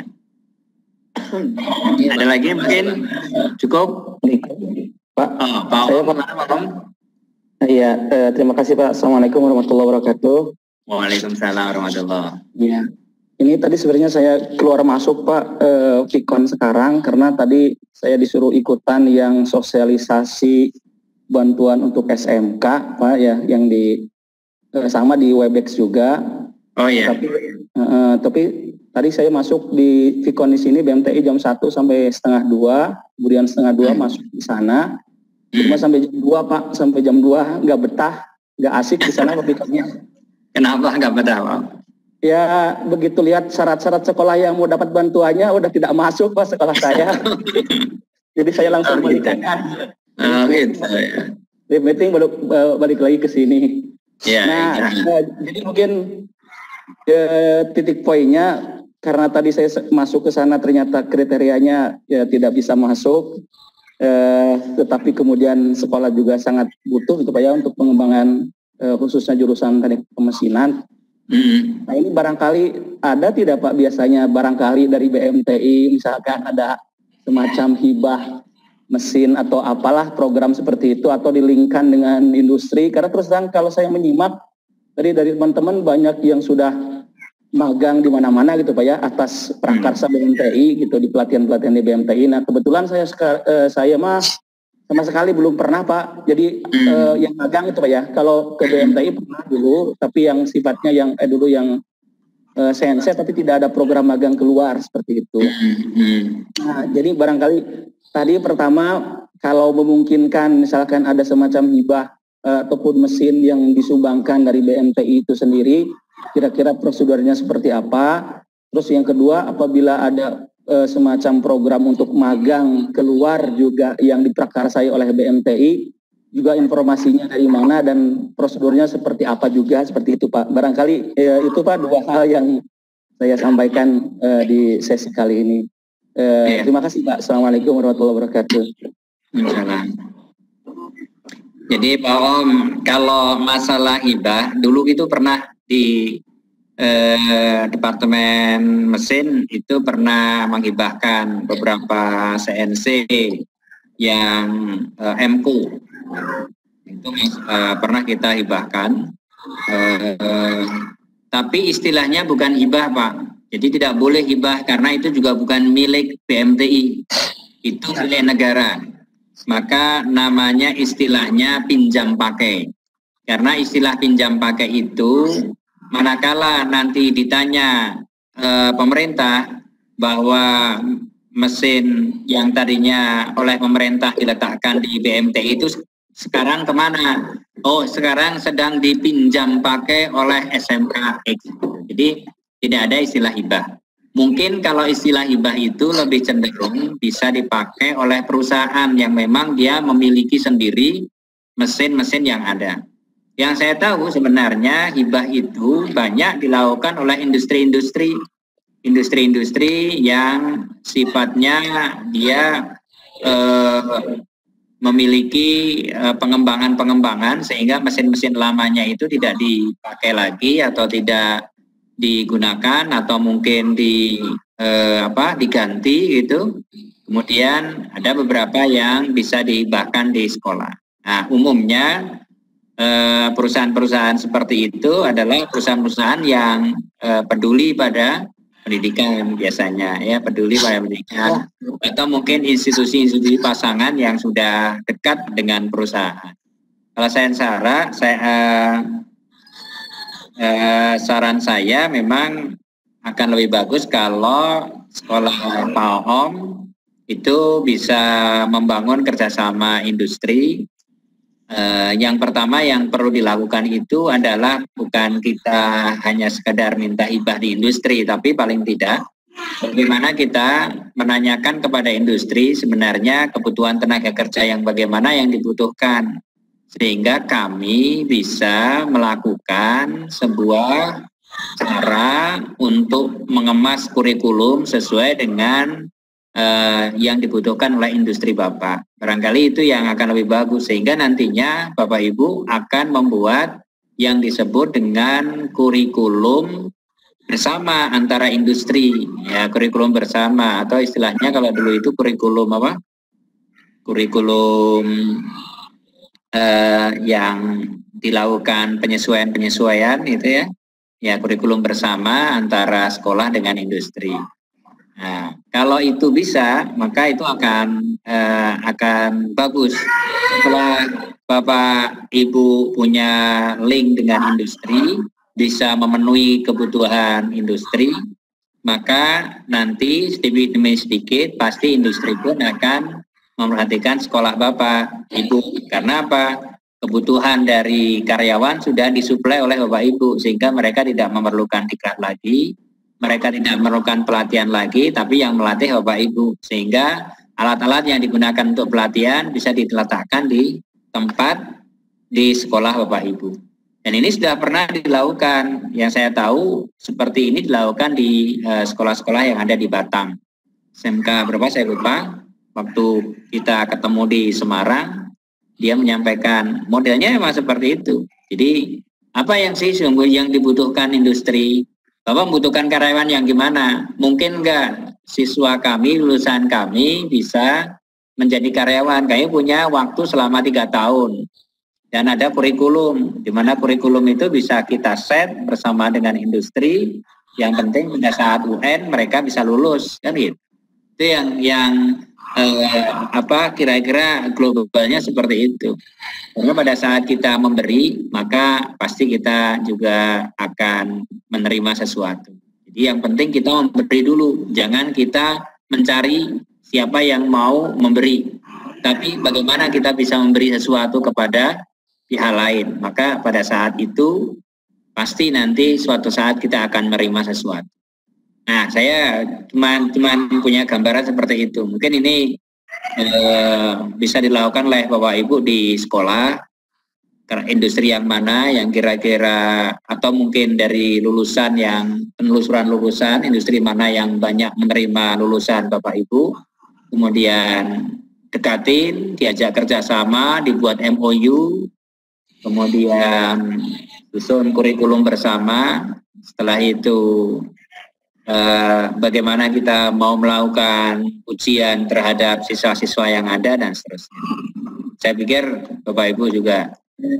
Ada lagi mungkin cukup? Pak, oh, Pak saya Pak. Iya, eh, terima kasih Pak. Assalamualaikum warahmatullahi wabarakatuh. Waalaikumsalam warahmatullahi. Ya, ini tadi sebenarnya saya keluar masuk Pak eh, Vicon sekarang karena tadi saya disuruh ikutan yang sosialisasi bantuan untuk S M K Pak ya, yang di eh, sama di Webex juga. Oh iya. Tapi, eh, tapi tadi saya masuk di Vicon di sini B M T I jam satu sampai setengah dua, kemudian setengah dua hmm. masuk di sana. Cuma hmm. sampai jam dua Pak, sampai jam dua nggak betah, nggak asik di sana Pak Viconnya. Kenapa nggak betah Pak? Ya begitu lihat syarat-syarat sekolah yang mau dapat bantuannya udah tidak masuk Pak sekolah saya. Jadi saya langsung oh, balik gitu. Oh, gitu, ya. Di meeting balik, balik lagi ke sini. Ya, nah, ya. nah jadi mungkin eh, titik poinnya karena tadi saya masuk ke sana ternyata kriterianya ya tidak bisa masuk. Eh, tetapi kemudian sekolah juga sangat butuh gitu Pak ya untuk pengembangan eh, khususnya jurusan teknik pemesinan. Hmm. Nah ini barangkali ada tidak Pak biasanya barangkali dari B M T I misalkan ada semacam hibah mesin atau apalah program seperti itu atau dilingkan dengan industri, karena terus terang kalau saya menyimak tadi dari teman-teman banyak yang sudah magang di mana-mana gitu Pak ya atas prakarsa B M T I gitu di pelatihan-pelatihan di B M T I. Nah kebetulan saya eh, saya mah sama sekali belum pernah Pak. Jadi hmm. eh, yang magang itu Pak ya. Kalau ke B M T I pernah dulu, tapi yang sifatnya yang eh dulu yang eh, sense tapi tidak ada program magang keluar seperti itu. Hmm. Nah, jadi barangkali tadi pertama kalau memungkinkan misalkan ada semacam hibah eh, ataupun mesin yang disumbangkan dari B M T I itu sendiri, kira-kira prosedurnya seperti apa? Terus yang kedua, apabila ada e, semacam program untuk magang keluar juga yang diprakarsai oleh B M T I, juga informasinya dari mana dan prosedurnya seperti apa juga, seperti itu Pak. Barangkali e, itu Pak dua hal yang saya sampaikan e, di sesi kali ini. E, ya. Terima kasih Pak. Assalamualaikum warahmatullahi wabarakatuh. Insyaallah. Jadi Pak Om, kalau masalah hibah, dulu itu pernah di eh, Departemen Mesin itu pernah menghibahkan beberapa C N C yang eh, M Q. Itu eh, pernah kita hibahkan. Eh, tapi istilahnya bukan hibah Pak. Jadi tidak boleh hibah karena itu juga bukan milik B M T I. Itu milik negara. Maka namanya istilahnya pinjam pakai. Karena istilah pinjam pakai itu manakala nanti ditanya e, pemerintah bahwa mesin yang tadinya oleh pemerintah diletakkan di B M T I itu sekarang kemana? Oh, sekarang sedang dipinjam pakai oleh S M K X. Jadi tidak ada istilah hibah. Mungkin kalau istilah hibah itu lebih cenderung bisa dipakai oleh perusahaan yang memang dia memiliki sendiri mesin-mesin yang ada. Yang saya tahu sebenarnya hibah itu banyak dilakukan oleh industri-industri, industri-industri yang sifatnya dia eh, memiliki eh, pengembangan-pengembangan sehingga mesin-mesin lamanya itu tidak dipakai lagi atau tidak digunakan atau mungkin di eh, apa diganti gitu. Kemudian ada beberapa yang bisa dihibahkan di sekolah. Nah, umumnya eh, perusahaan-perusahaan seperti itu adalah perusahaan-perusahaan yang eh, peduli pada pendidikan biasanya, ya peduli pada pendidikan, atau mungkin institusi-institusi pasangan yang sudah dekat dengan perusahaan. Kalau saya saran, saya eh, Eh, saran saya memang akan lebih bagus kalau sekolah P A O M itu bisa membangun kerjasama industri. Eh, yang pertama yang perlu dilakukan itu adalah bukan kita hanya sekedar minta hibah di industri, tapi paling tidak bagaimana kita menanyakan kepada industri sebenarnya kebutuhan tenaga kerja yang bagaimana yang dibutuhkan. Sehingga kami bisa melakukan sebuah cara untuk mengemas kurikulum sesuai dengan uh, yang dibutuhkan oleh industri Bapak. Barangkali itu yang akan lebih bagus, sehingga nantinya Bapak Ibu akan membuat yang disebut dengan kurikulum bersama antara industri, ya kurikulum bersama, atau istilahnya kalau dulu itu kurikulum apa? Kurikulum Uh, yang dilakukan penyesuaian-penyesuaian itu ya, ya kurikulum bersama antara sekolah dengan industri. Nah, kalau itu bisa, maka itu akan uh, akan bagus. Setelah Bapak Ibu punya link dengan industri, bisa memenuhi kebutuhan industri, maka nanti sedikit demi sedikit pasti industri pun akan memperhatikan sekolah Bapak Ibu. Karena apa? Kebutuhan dari karyawan sudah disuplai oleh Bapak Ibu, sehingga mereka tidak memerlukan diklat lagi, mereka tidak memerlukan pelatihan lagi, tapi yang melatih Bapak Ibu, sehingga alat-alat yang digunakan untuk pelatihan bisa diletakkan di tempat di sekolah Bapak Ibu. Dan ini sudah pernah dilakukan, yang saya tahu seperti ini dilakukan di sekolah-sekolah uh, yang ada di Batam. S M K berapa saya lupa. Waktu kita ketemu di Semarang, dia menyampaikan modelnya memang seperti itu. Jadi apa yang sih sungguh yang dibutuhkan industri? Bapak membutuhkan karyawan yang gimana? Mungkin enggak siswa kami, lulusan kami bisa menjadi karyawan. Kami punya waktu selama tiga tahun. Dan ada kurikulum, di mana kurikulum itu bisa kita set bersama dengan industri. Yang penting pada saat U N mereka bisa lulus, kan gitu. Itu yang yang Eh, apa kira-kira globalnya seperti itu. Karena pada saat kita memberi, maka pasti kita juga akan menerima sesuatu. Jadi yang penting kita memberi dulu, jangan kita mencari siapa yang mau memberi, tapi bagaimana kita bisa memberi sesuatu kepada pihak lain. Maka pada saat itu pasti nanti suatu saat kita akan menerima sesuatu. Nah, saya cuma cuman punya gambaran seperti itu. Mungkin ini eh, bisa dilakukan oleh Bapak Ibu di sekolah, industri yang mana yang kira-kira, atau mungkin dari lulusan yang penelusuran lulusan, industri mana yang banyak menerima lulusan Bapak Ibu, kemudian dekatin, diajak kerjasama, dibuat M O U, kemudian susun kurikulum bersama. Setelah itu eh, bagaimana kita mau melakukan ujian terhadap siswa-siswa yang ada dan seterusnya. Saya pikir Bapak Ibu juga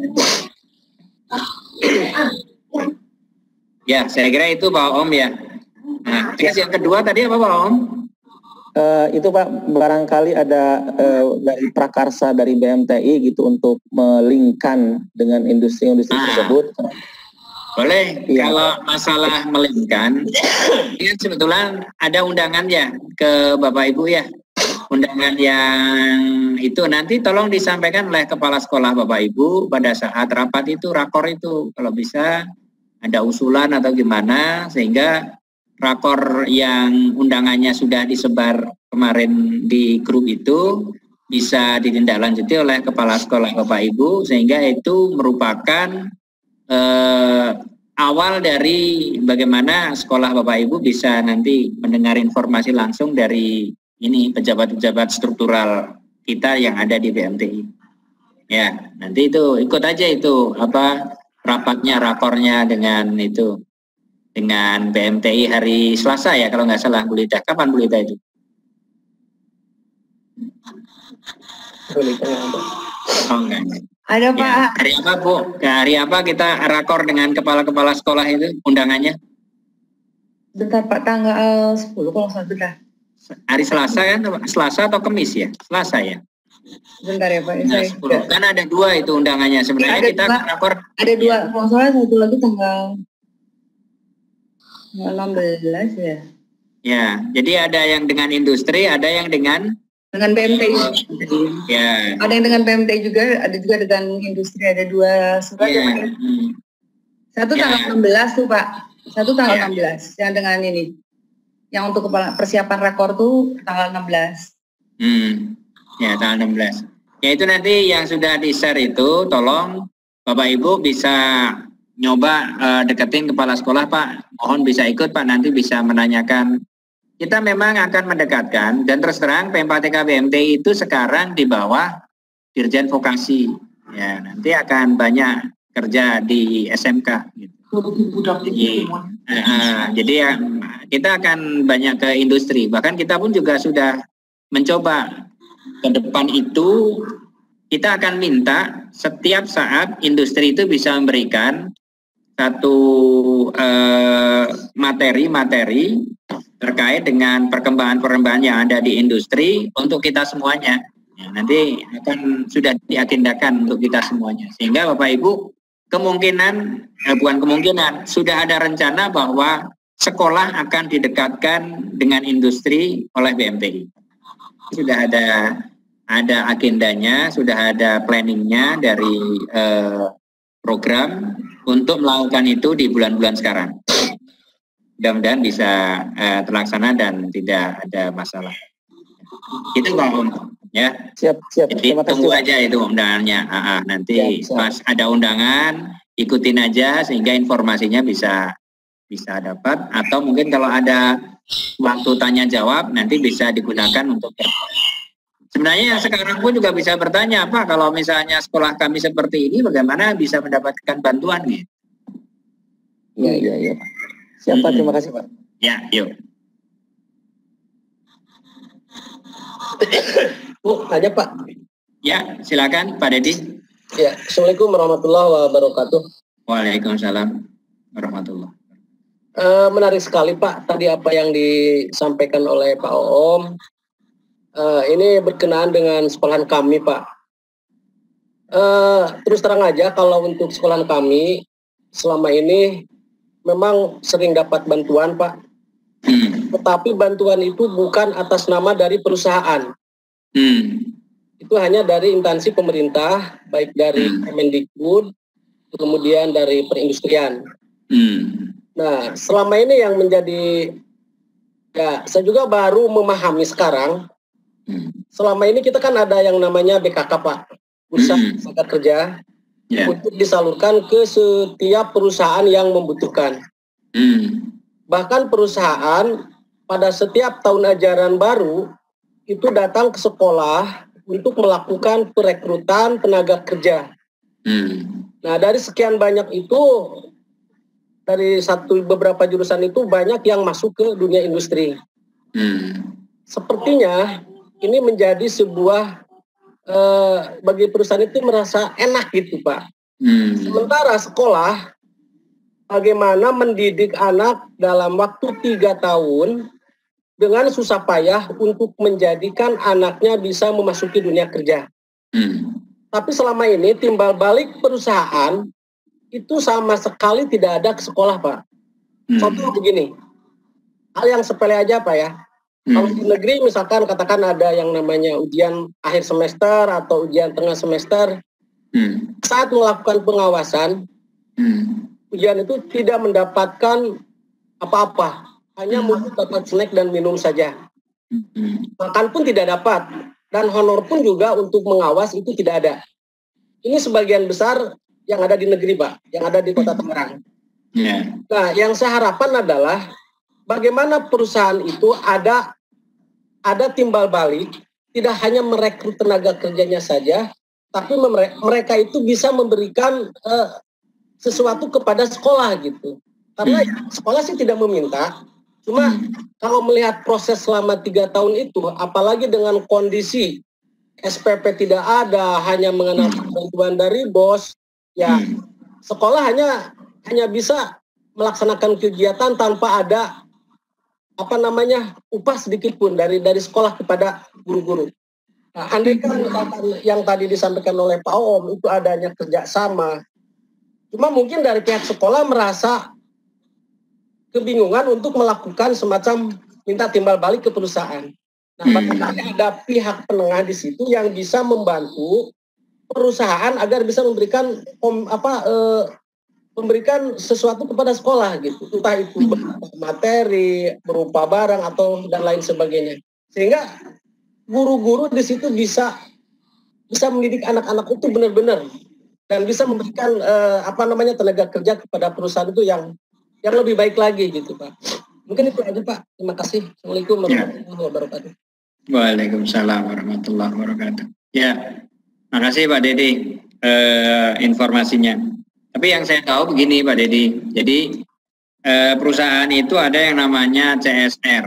ya, saya kira itu Pak Om ya. Nah, terus yang kedua tadi apa Pak Om? Uh, itu Pak, barangkali ada uh, dari prakarsa dari B M T I gitu untuk melingkan dengan industri-industri nah, tersebut. Boleh, ya. Kalau masalah melingkan, ini sebetulnya ada undangan ya ke Bapak Ibu ya. Undangan yang itu nanti tolong disampaikan oleh Kepala Sekolah Bapak Ibu pada saat rapat itu, rakor itu. Kalau bisa ada usulan atau gimana, sehingga rakor yang undangannya sudah disebar kemarin di grup itu bisa ditindaklanjuti oleh Kepala Sekolah Bapak Ibu, sehingga itu merupakan eh, awal dari bagaimana sekolah Bapak Ibu bisa nanti mendengar informasi langsung dari ini pejabat-pejabat struktural kita yang ada di B M T I. Ya, nanti itu ikut aja itu apa rapatnya, rakornya dengan itu. Dengan B M T I hari Selasa ya kalau nggak salah Bu Lida. Kapan Bu Lida itu? Oh enggak. Ada ya, Pak. Hari apa Bu? Hari apa kita rakor dengan kepala-kepala sekolah itu undangannya? Bentar Pak, tanggal sepuluh kalau nggak salah. Hari Selasa kan? Selasa atau Kamis ya? Selasa ya? Bentar ya Pak. Nah, sepuluh. Kan ada dua itu undangannya. Sebenarnya ada kita dua, rakor. Ada dua. Ya. Kalau salah satu lagi tanggal enam belas ya. Ya, jadi ada yang dengan industri, ada yang dengan dengan B M T I. Ya. Ada yang dengan B M T I juga, ada juga dengan industri, ada dua surat ya. Ya. Hmm. Satu ya. Tanggal enam belas tuh Pak. Satu tanggal ya. enam belas yang dengan ini. Yang untuk kepala persiapan rakor tuh tanggal enam belas. Hmm. Ya, tanggal enam belas. Ya itu nanti yang sudah di-share itu tolong Bapak Ibu bisa nyoba uh, deketin kepala sekolah Pak, mohon bisa ikut Pak, nanti bisa menanyakan. Kita memang akan mendekatkan, dan terus terang P M P A T K B M T I itu sekarang di bawah Dirjen Vokasi, ya nanti akan banyak kerja di S M K. Gitu. Jadi, uh, jadi ya, kita akan banyak ke industri, bahkan kita pun juga sudah mencoba ke depan itu. Kita akan minta setiap saat industri itu bisa memberikan satu materi-materi eh, terkait dengan perkembangan-perkembangan yang ada di industri untuk kita semuanya. Ya, nanti akan sudah diagendakan untuk kita semuanya. Sehingga Bapak Ibu kemungkinan, eh, bukan kemungkinan, sudah ada rencana bahwa sekolah akan didekatkan dengan industri oleh B M T I. Sudah ada ada agendanya, sudah ada planningnya dari eh, program untuk melakukan itu di bulan-bulan sekarang. Mudah-mudahan bisa eh, terlaksana dan tidak ada masalah. Itu Pak Om, ya. Siap, siap. Jadi tunggu aja itu undangannya. Ah, ah, nanti siap, siap. Pas ada undangan, ikutin aja sehingga informasinya bisa bisa dapat. Atau mungkin kalau ada waktu tanya jawab nanti bisa digunakan untuk. Sebenarnya yang sekarang pun juga bisa bertanya, Pak, kalau misalnya sekolah kami seperti ini, bagaimana bisa mendapatkan bantuan gitu? Iya, iya, iya. Siapa? Hmm. Terima kasih, Pak. Ya, yuk. Bu, tanya Pak. Ya, silakan Pak Dedi. Ya, Assalamualaikum warahmatullahi wabarakatuh. Waalaikumsalam warahmatullahi wabarakatuh. Uh, menarik sekali Pak, tadi apa yang disampaikan oleh Pak Om. Uh, ini berkenaan dengan sekolahan kami Pak. Uh, terus terang aja kalau untuk sekolahan kami selama ini memang sering dapat bantuan Pak. Hmm. Tetapi bantuan itu bukan atas nama dari perusahaan. Hmm. Itu hanya dari instansi pemerintah, baik dari hmm. Kemendikbud, kemudian dari perindustrian. Hmm. Nah, selama ini yang menjadi Ya, saya juga baru memahami sekarang. Hmm. Selama ini kita kan ada yang namanya B K K, Pak, Bursa hmm. Serikat Kerja, yeah. untuk disalurkan ke setiap perusahaan yang membutuhkan. Hmm. Bahkan perusahaan pada setiap tahun ajaran baru itu datang ke sekolah untuk melakukan perekrutan tenaga kerja. Hmm. Nah, dari sekian banyak itu, dari satu beberapa jurusan itu banyak yang masuk ke dunia industri. Hmm. Sepertinya ini menjadi sebuah eh, bagi perusahaan itu merasa enak gitu, Pak. Hmm. Sementara sekolah bagaimana mendidik anak dalam waktu tiga tahun dengan susah payah untuk menjadikan anaknya bisa memasuki dunia kerja. Hmm. Tapi selama ini timbal balik perusahaan itu sama sekali tidak ada ke sekolah, Pak. Hmm. Contoh begini, hal yang sepele aja, Pak ya. Hmm. Kalau di negeri misalkan katakan ada yang namanya ujian akhir semester atau ujian tengah semester, hmm. saat melakukan pengawasan, hmm. ujian itu tidak mendapatkan apa-apa, hanya hmm. dapat snack dan minum saja. Hmm. Makan pun tidak dapat, dan honor pun juga untuk mengawas itu tidak ada. Ini sebagian besar yang ada di negeri, Pak, yang ada di Kota Tangerang. Yeah. Nah, yang saya harapkan adalah bagaimana perusahaan itu ada ada timbal balik, tidak hanya merekrut tenaga kerjanya saja, tapi mereka itu bisa memberikan uh, sesuatu kepada sekolah gitu. Karena hmm. sekolah sih tidak meminta, cuma hmm. kalau melihat proses selama tiga tahun itu, apalagi dengan kondisi S P P tidak ada, hanya mengandalkan bantuan dari bos, ya hmm. sekolah hanya hanya bisa melaksanakan kegiatan tanpa ada apa namanya upah sedikit pun dari dari sekolah kepada guru-guru. Nah, andai kan yang tadi disampaikan oleh Pak Om itu adanya kerjasama, cuma mungkin dari pihak sekolah merasa kebingungan untuk melakukan semacam minta timbal balik ke perusahaan. Nah, bagaimana ada pihak penengah di situ yang bisa membantu perusahaan agar bisa memberikan om, apa eh, memberikan sesuatu kepada sekolah gitu, entah itu berupa materi, berupa barang atau dan lain sebagainya, sehingga guru-guru di situ bisa bisa mendidik anak-anak itu benar-benar dan bisa memberikan eh, apa namanya tenaga kerja kepada perusahaan itu yang yang lebih baik lagi gitu, Pak. Mungkin itu aja, Pak. Terima kasih. Assalamualaikum warahmatullahi wabarakatuh. Waalaikumsalam warahmatullahi wabarakatuh. Ya, makasih Pak Dedi eh, informasinya. Tapi yang saya tahu begini Pak Dedi, jadi eh, perusahaan itu ada yang namanya C S R,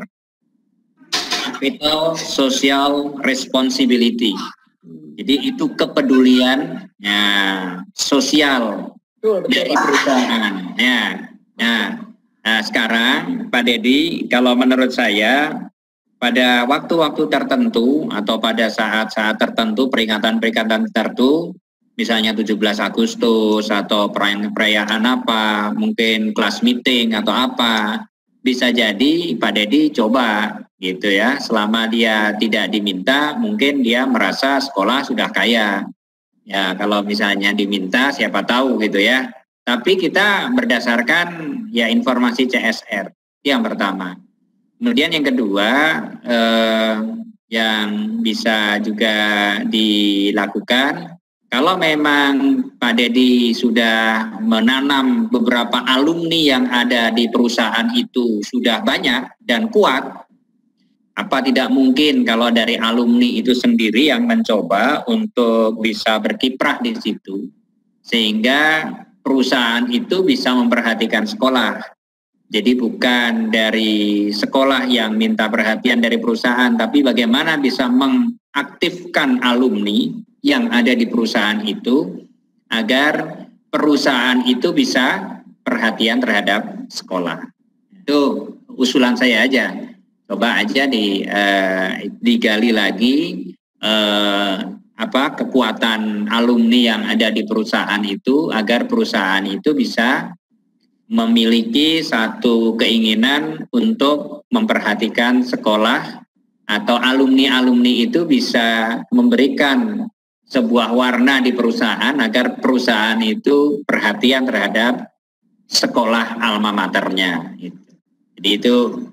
Capital Social Responsibility. Jadi itu kepedulian ya, sosial dari perusahaan. Ya, nah, nah sekarang Pak Dedi, kalau menurut saya pada waktu-waktu tertentu atau pada saat-saat tertentu, peringatan-peringatan tertentu, misalnya tujuh belas Agustus atau perayaan apa, mungkin kelas meeting atau apa, bisa jadi Pak Dedi coba gitu ya, selama dia tidak diminta, mungkin dia merasa sekolah sudah kaya. Ya kalau misalnya diminta siapa tahu gitu ya. Tapi kita berdasarkan ya informasi C S R, yang pertama. Kemudian yang kedua, eh, yang bisa juga dilakukan, kalau memang Pak Dedi sudah menanam beberapa alumni yang ada di perusahaan itu sudah banyak dan kuat, apa tidak mungkin kalau dari alumni itu sendiri yang mencoba untuk bisa berkiprah di situ, sehingga perusahaan itu bisa memperhatikan sekolah. Jadi bukan dari sekolah yang minta perhatian dari perusahaan, tapi bagaimana bisa mengaktifkan alumni yang ada di perusahaan itu agar perusahaan itu bisa perhatian terhadap sekolah. Itu usulan saya aja. Coba aja di eh, digali lagi eh, apa kekuatan alumni yang ada di perusahaan itu agar perusahaan itu bisa memiliki satu keinginan untuk memperhatikan sekolah atau alumni-alumni itu bisa memberikan sebuah warna di perusahaan agar perusahaan itu perhatian terhadap sekolah alma maternya. Jadi itu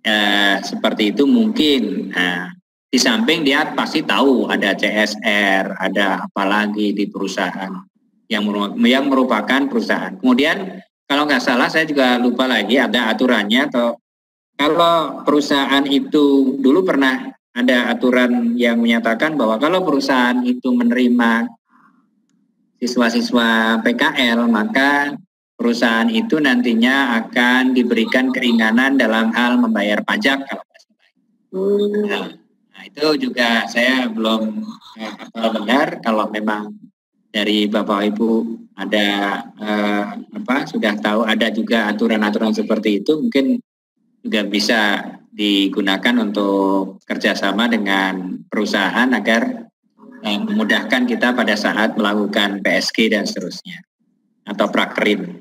eh, seperti itu mungkin. Nah, di samping dia pasti tahu ada C S R, ada apa lagi di perusahaan yang yang merupakan perusahaan. Kemudian kalau nggak salah saya juga lupa lagi ada aturannya, atau kalau perusahaan itu dulu pernah ada aturan yang menyatakan bahwa kalau perusahaan itu menerima siswa-siswa P K L, maka perusahaan itu nantinya akan diberikan keringanan dalam hal membayar pajak. Kalau nah, nah itu juga saya belum eh, benar. Kalau memang dari Bapak Ibu ada eh, apa sudah tahu ada juga aturan-aturan seperti itu, mungkin juga bisa digunakan untuk kerjasama dengan perusahaan agar eh, memudahkan kita pada saat melakukan P S G dan seterusnya atau prakerin.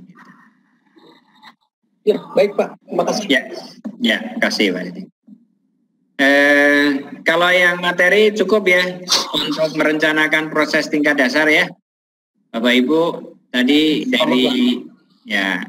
Ya, baik Pak, terima kasih. Ya, ya, terima kasih Pak. Eh, kalau yang materi cukup ya untuk merencanakan proses tingkat dasar ya, Bapak Ibu. Tadi dari ya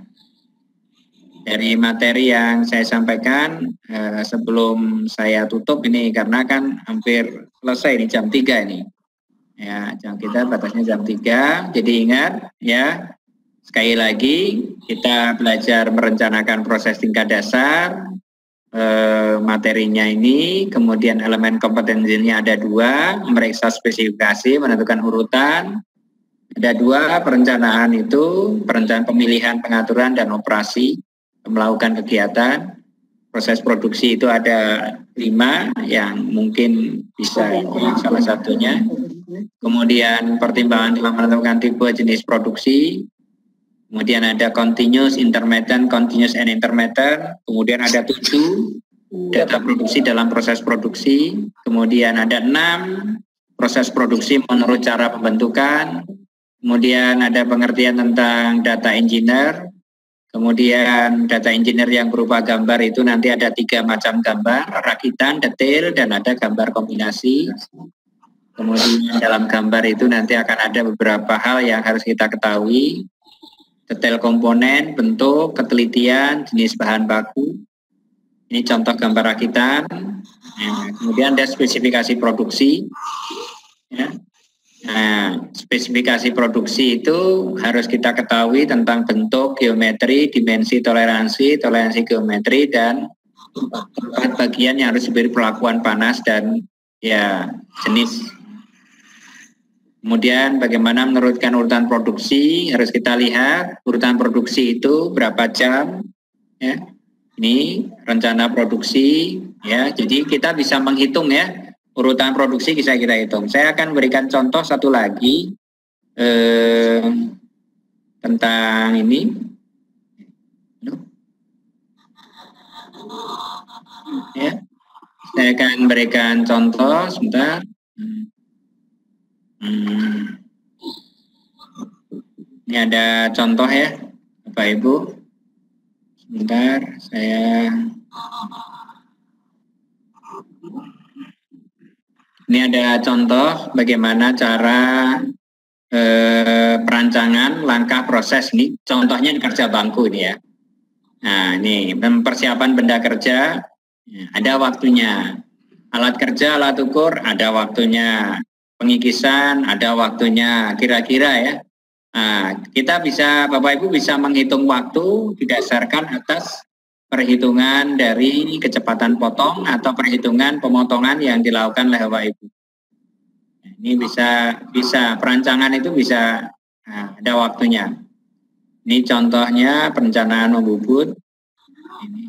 dari materi yang saya sampaikan eh, sebelum saya tutup ini karena kan hampir selesai nih jam tiga ini. Ya, jam kita batasnya jam tiga. Jadi ingat ya. Sekali lagi, kita belajar merencanakan proses tingkat dasar, eh, materinya ini, kemudian elemen kompetensinya ada dua, memeriksa spesifikasi, menentukan urutan, ada dua perencanaan itu, perencanaan pemilihan, pengaturan, dan operasi, melakukan kegiatan, proses produksi itu ada lima, yang mungkin bisa ini salah satunya, kemudian pertimbangan dalam menentukan tipe jenis produksi, kemudian ada continuous, intermittent, continuous and intermittent. Kemudian ada tujuh, data produksi dalam proses produksi. Kemudian ada enam, proses produksi menurut cara pembentukan. Kemudian ada pengertian tentang data engineer. Kemudian data engineer yang berupa gambar itu nanti ada tiga macam gambar, rakitan, detail, dan ada gambar kombinasi. Kemudian dalam gambar itu nanti akan ada beberapa hal yang harus kita ketahui. Detail komponen, bentuk, ketelitian, jenis bahan baku. Ini contoh gambar rakitan. Nah, kemudian ada spesifikasi produksi. Ya. Nah, spesifikasi produksi itu harus kita ketahui tentang bentuk, geometri, dimensi toleransi, toleransi geometri, dan tempat bagian yang harus diberi perlakuan panas dan ya jenis. Kemudian bagaimana menurunkan urutan produksi, harus kita lihat urutan produksi itu berapa jam, ya. Ini rencana produksi, ya. Jadi kita bisa menghitung ya urutan produksi bisa kita hitung. Saya akan berikan contoh satu lagi eh, tentang ini. Ya, saya akan berikan contoh sebentar. Hmm. Ini ada contoh ya, Bapak Ibu. Sebentar, saya. Ini ada contoh bagaimana cara eh, perancangan langkah proses ini. Contohnya di kerja bangku ini ya. Nah, ini persiapan benda kerja, ada waktunya. Alat kerja, alat ukur, ada waktunya. Pengikisan ada waktunya kira-kira ya. Nah, kita bisa Bapak Ibu bisa menghitung waktu didasarkan atas perhitungan dari kecepatan potong atau perhitungan pemotongan yang dilakukan oleh Bapak Ibu. Ini bisa bisa perancangan itu bisa nah, ada waktunya. Ini contohnya perencanaan membubut. Ini.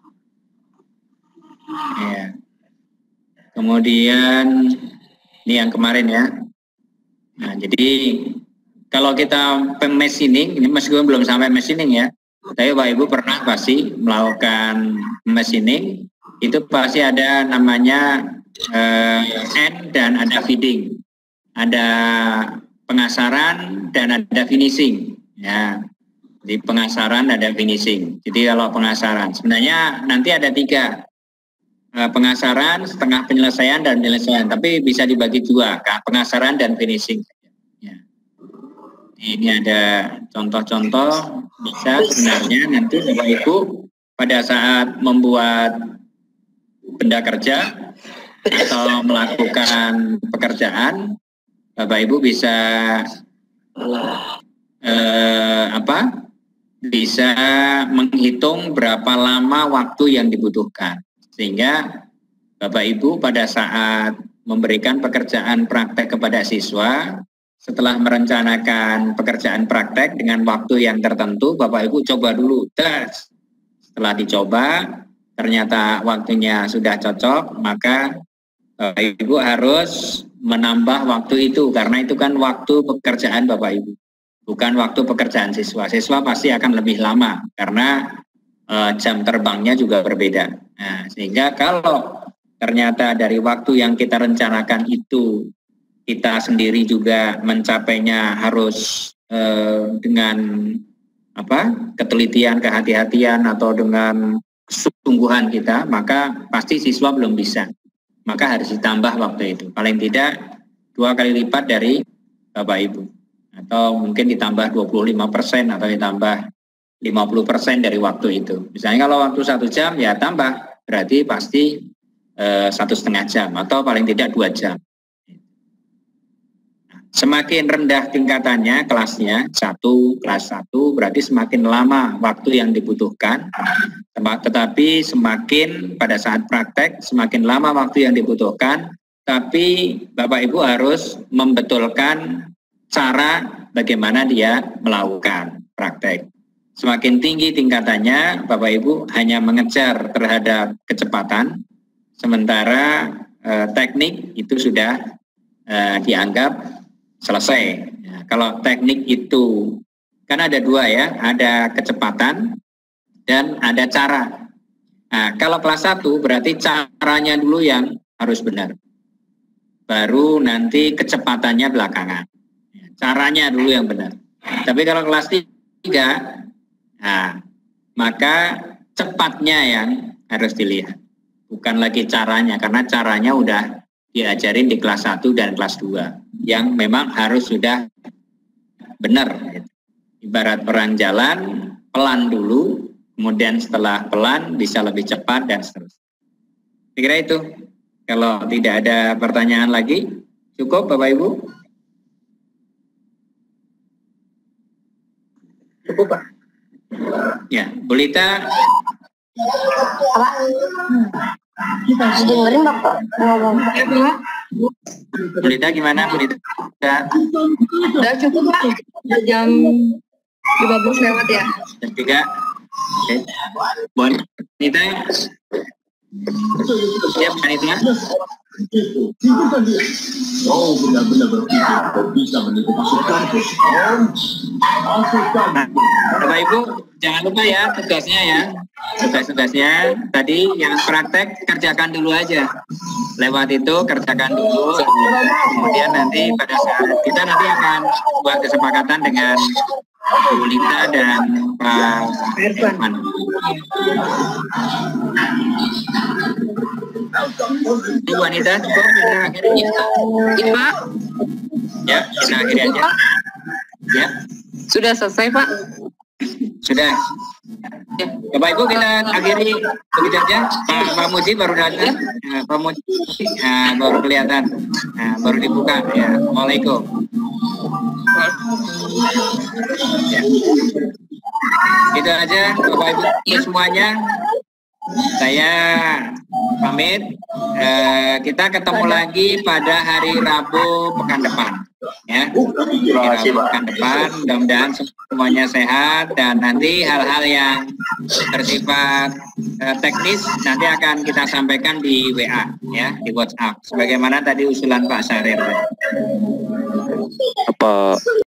Ya. Kemudian ini yang kemarin ya. Nah, jadi kalau kita pemesining, ini meskipun belum sampai mesining ya, tapi Bapak Ibu pernah pasti melakukan mesining, itu pasti ada namanya eh, end dan ada feeding, ada pengasaran dan ada finishing. Ya, jadi pengasaran ada finishing. Jadi kalau pengasaran, sebenarnya nanti ada tiga. Pengasaran, setengah penyelesaian, dan penyelesaian. Tapi bisa dibagi dua, pengasaran dan finishing. Ya. Ini ada contoh-contoh, bisa sebenarnya nanti Bapak Ibu pada saat membuat benda kerja atau melakukan pekerjaan, Bapak Ibu bisa eh, apa? Bisa menghitung berapa lama waktu yang dibutuhkan, sehingga Bapak Ibu pada saat memberikan pekerjaan praktek kepada siswa, setelah merencanakan pekerjaan praktek dengan waktu yang tertentu, Bapak Ibu coba dulu tes. Setelah dicoba, ternyata waktunya sudah cocok, maka Bapak Ibu harus menambah waktu itu, karena itu kan waktu pekerjaan Bapak Ibu, bukan waktu pekerjaan siswa. Siswa pasti akan lebih lama, karena uh, jam terbangnya juga berbeda. Nah, sehingga kalau ternyata dari waktu yang kita rencanakan itu, kita sendiri juga mencapainya harus uh, dengan apa ketelitian, kehati-hatian, atau dengan kesungguhan kita, maka pasti siswa belum bisa. Maka harus ditambah waktu itu, paling tidak dua kali lipat dari Bapak Ibu, atau mungkin ditambah dua puluh lima persen atau ditambah lima puluh persen dari waktu itu. Misalnya kalau waktu satu jam, ya tambah, berarti pasti eh, satu setengah jam atau paling tidak dua jam. Semakin rendah tingkatannya kelasnya, satu, kelas satu, berarti semakin lama waktu yang dibutuhkan. Tetapi semakin pada saat praktek, semakin lama waktu yang dibutuhkan, tapi Bapak Ibu harus membetulkan cara bagaimana dia melakukan praktek. Semakin tinggi tingkatannya, Bapak Ibu hanya mengejar terhadap kecepatan, sementara eh, teknik itu sudah eh, dianggap selesai. Ya, kalau teknik itu kan ada dua ya, ada kecepatan dan ada cara. Nah, kalau kelas satu berarti caranya dulu yang harus benar, baru nanti kecepatannya belakangan. Ya, caranya dulu yang benar. Tapi kalau kelas tiga, nah, maka cepatnya yang harus dilihat, bukan lagi caranya, karena caranya udah diajarin di kelas satu dan kelas dua yang memang harus sudah benar. Ibarat orang jalan, pelan dulu, kemudian setelah pelan bisa lebih cepat dan seterusnya. Kira itu. Kalau tidak ada pertanyaan lagi, cukup Bapak Ibu? Cukup Pak. Ya, Bu Lita. Apa? Kita dengerin Bapak ngomong. Ya, Pak. Bu Lita gimana, Bu Lita? Udah cukup Pak. Udah jam lima belas lewat ya. Jam tiga. Oke. Bon, Nita. Siap, Nita? Oh, benar-benar berpikir kau bisa menentukan pasukan. Nah, Bapak Ibu, jangan lupa ya tugasnya ya. Tugas-tugasnya tadi yang praktek kerjakan dulu aja. Lewat itu kerjakan dulu. Kemudian nanti pada saat kita nanti akan buat kesepakatan dengan Bu Lita dan Pak Irfan. Bu Wanita, cukup kita akhiri. Ya, Pak. Ya, kita akhiri aja. Ya. Sudah selesai Pak. Sudah. Ya, Bapak Ibu kita akhiri begitu aja. Pak, Pak Muji baru datang. Ya, Pak Muji nah, baru kelihatan. Nah, baru dibuka. Ya, Assalamualaikum. Ya. Gitu aja Bapak Ibu semuanya. Saya pamit. Eh, kita ketemu lagi pada hari Rabu pekan depan. Ya, hari Rabu pekan depan. Mudah-mudahan semuanya sehat dan nanti hal-hal yang bersifat eh, teknis nanti akan kita sampaikan di W A ya, di WhatsApp. Sebagaimana tadi usulan Pak Sarir. Apa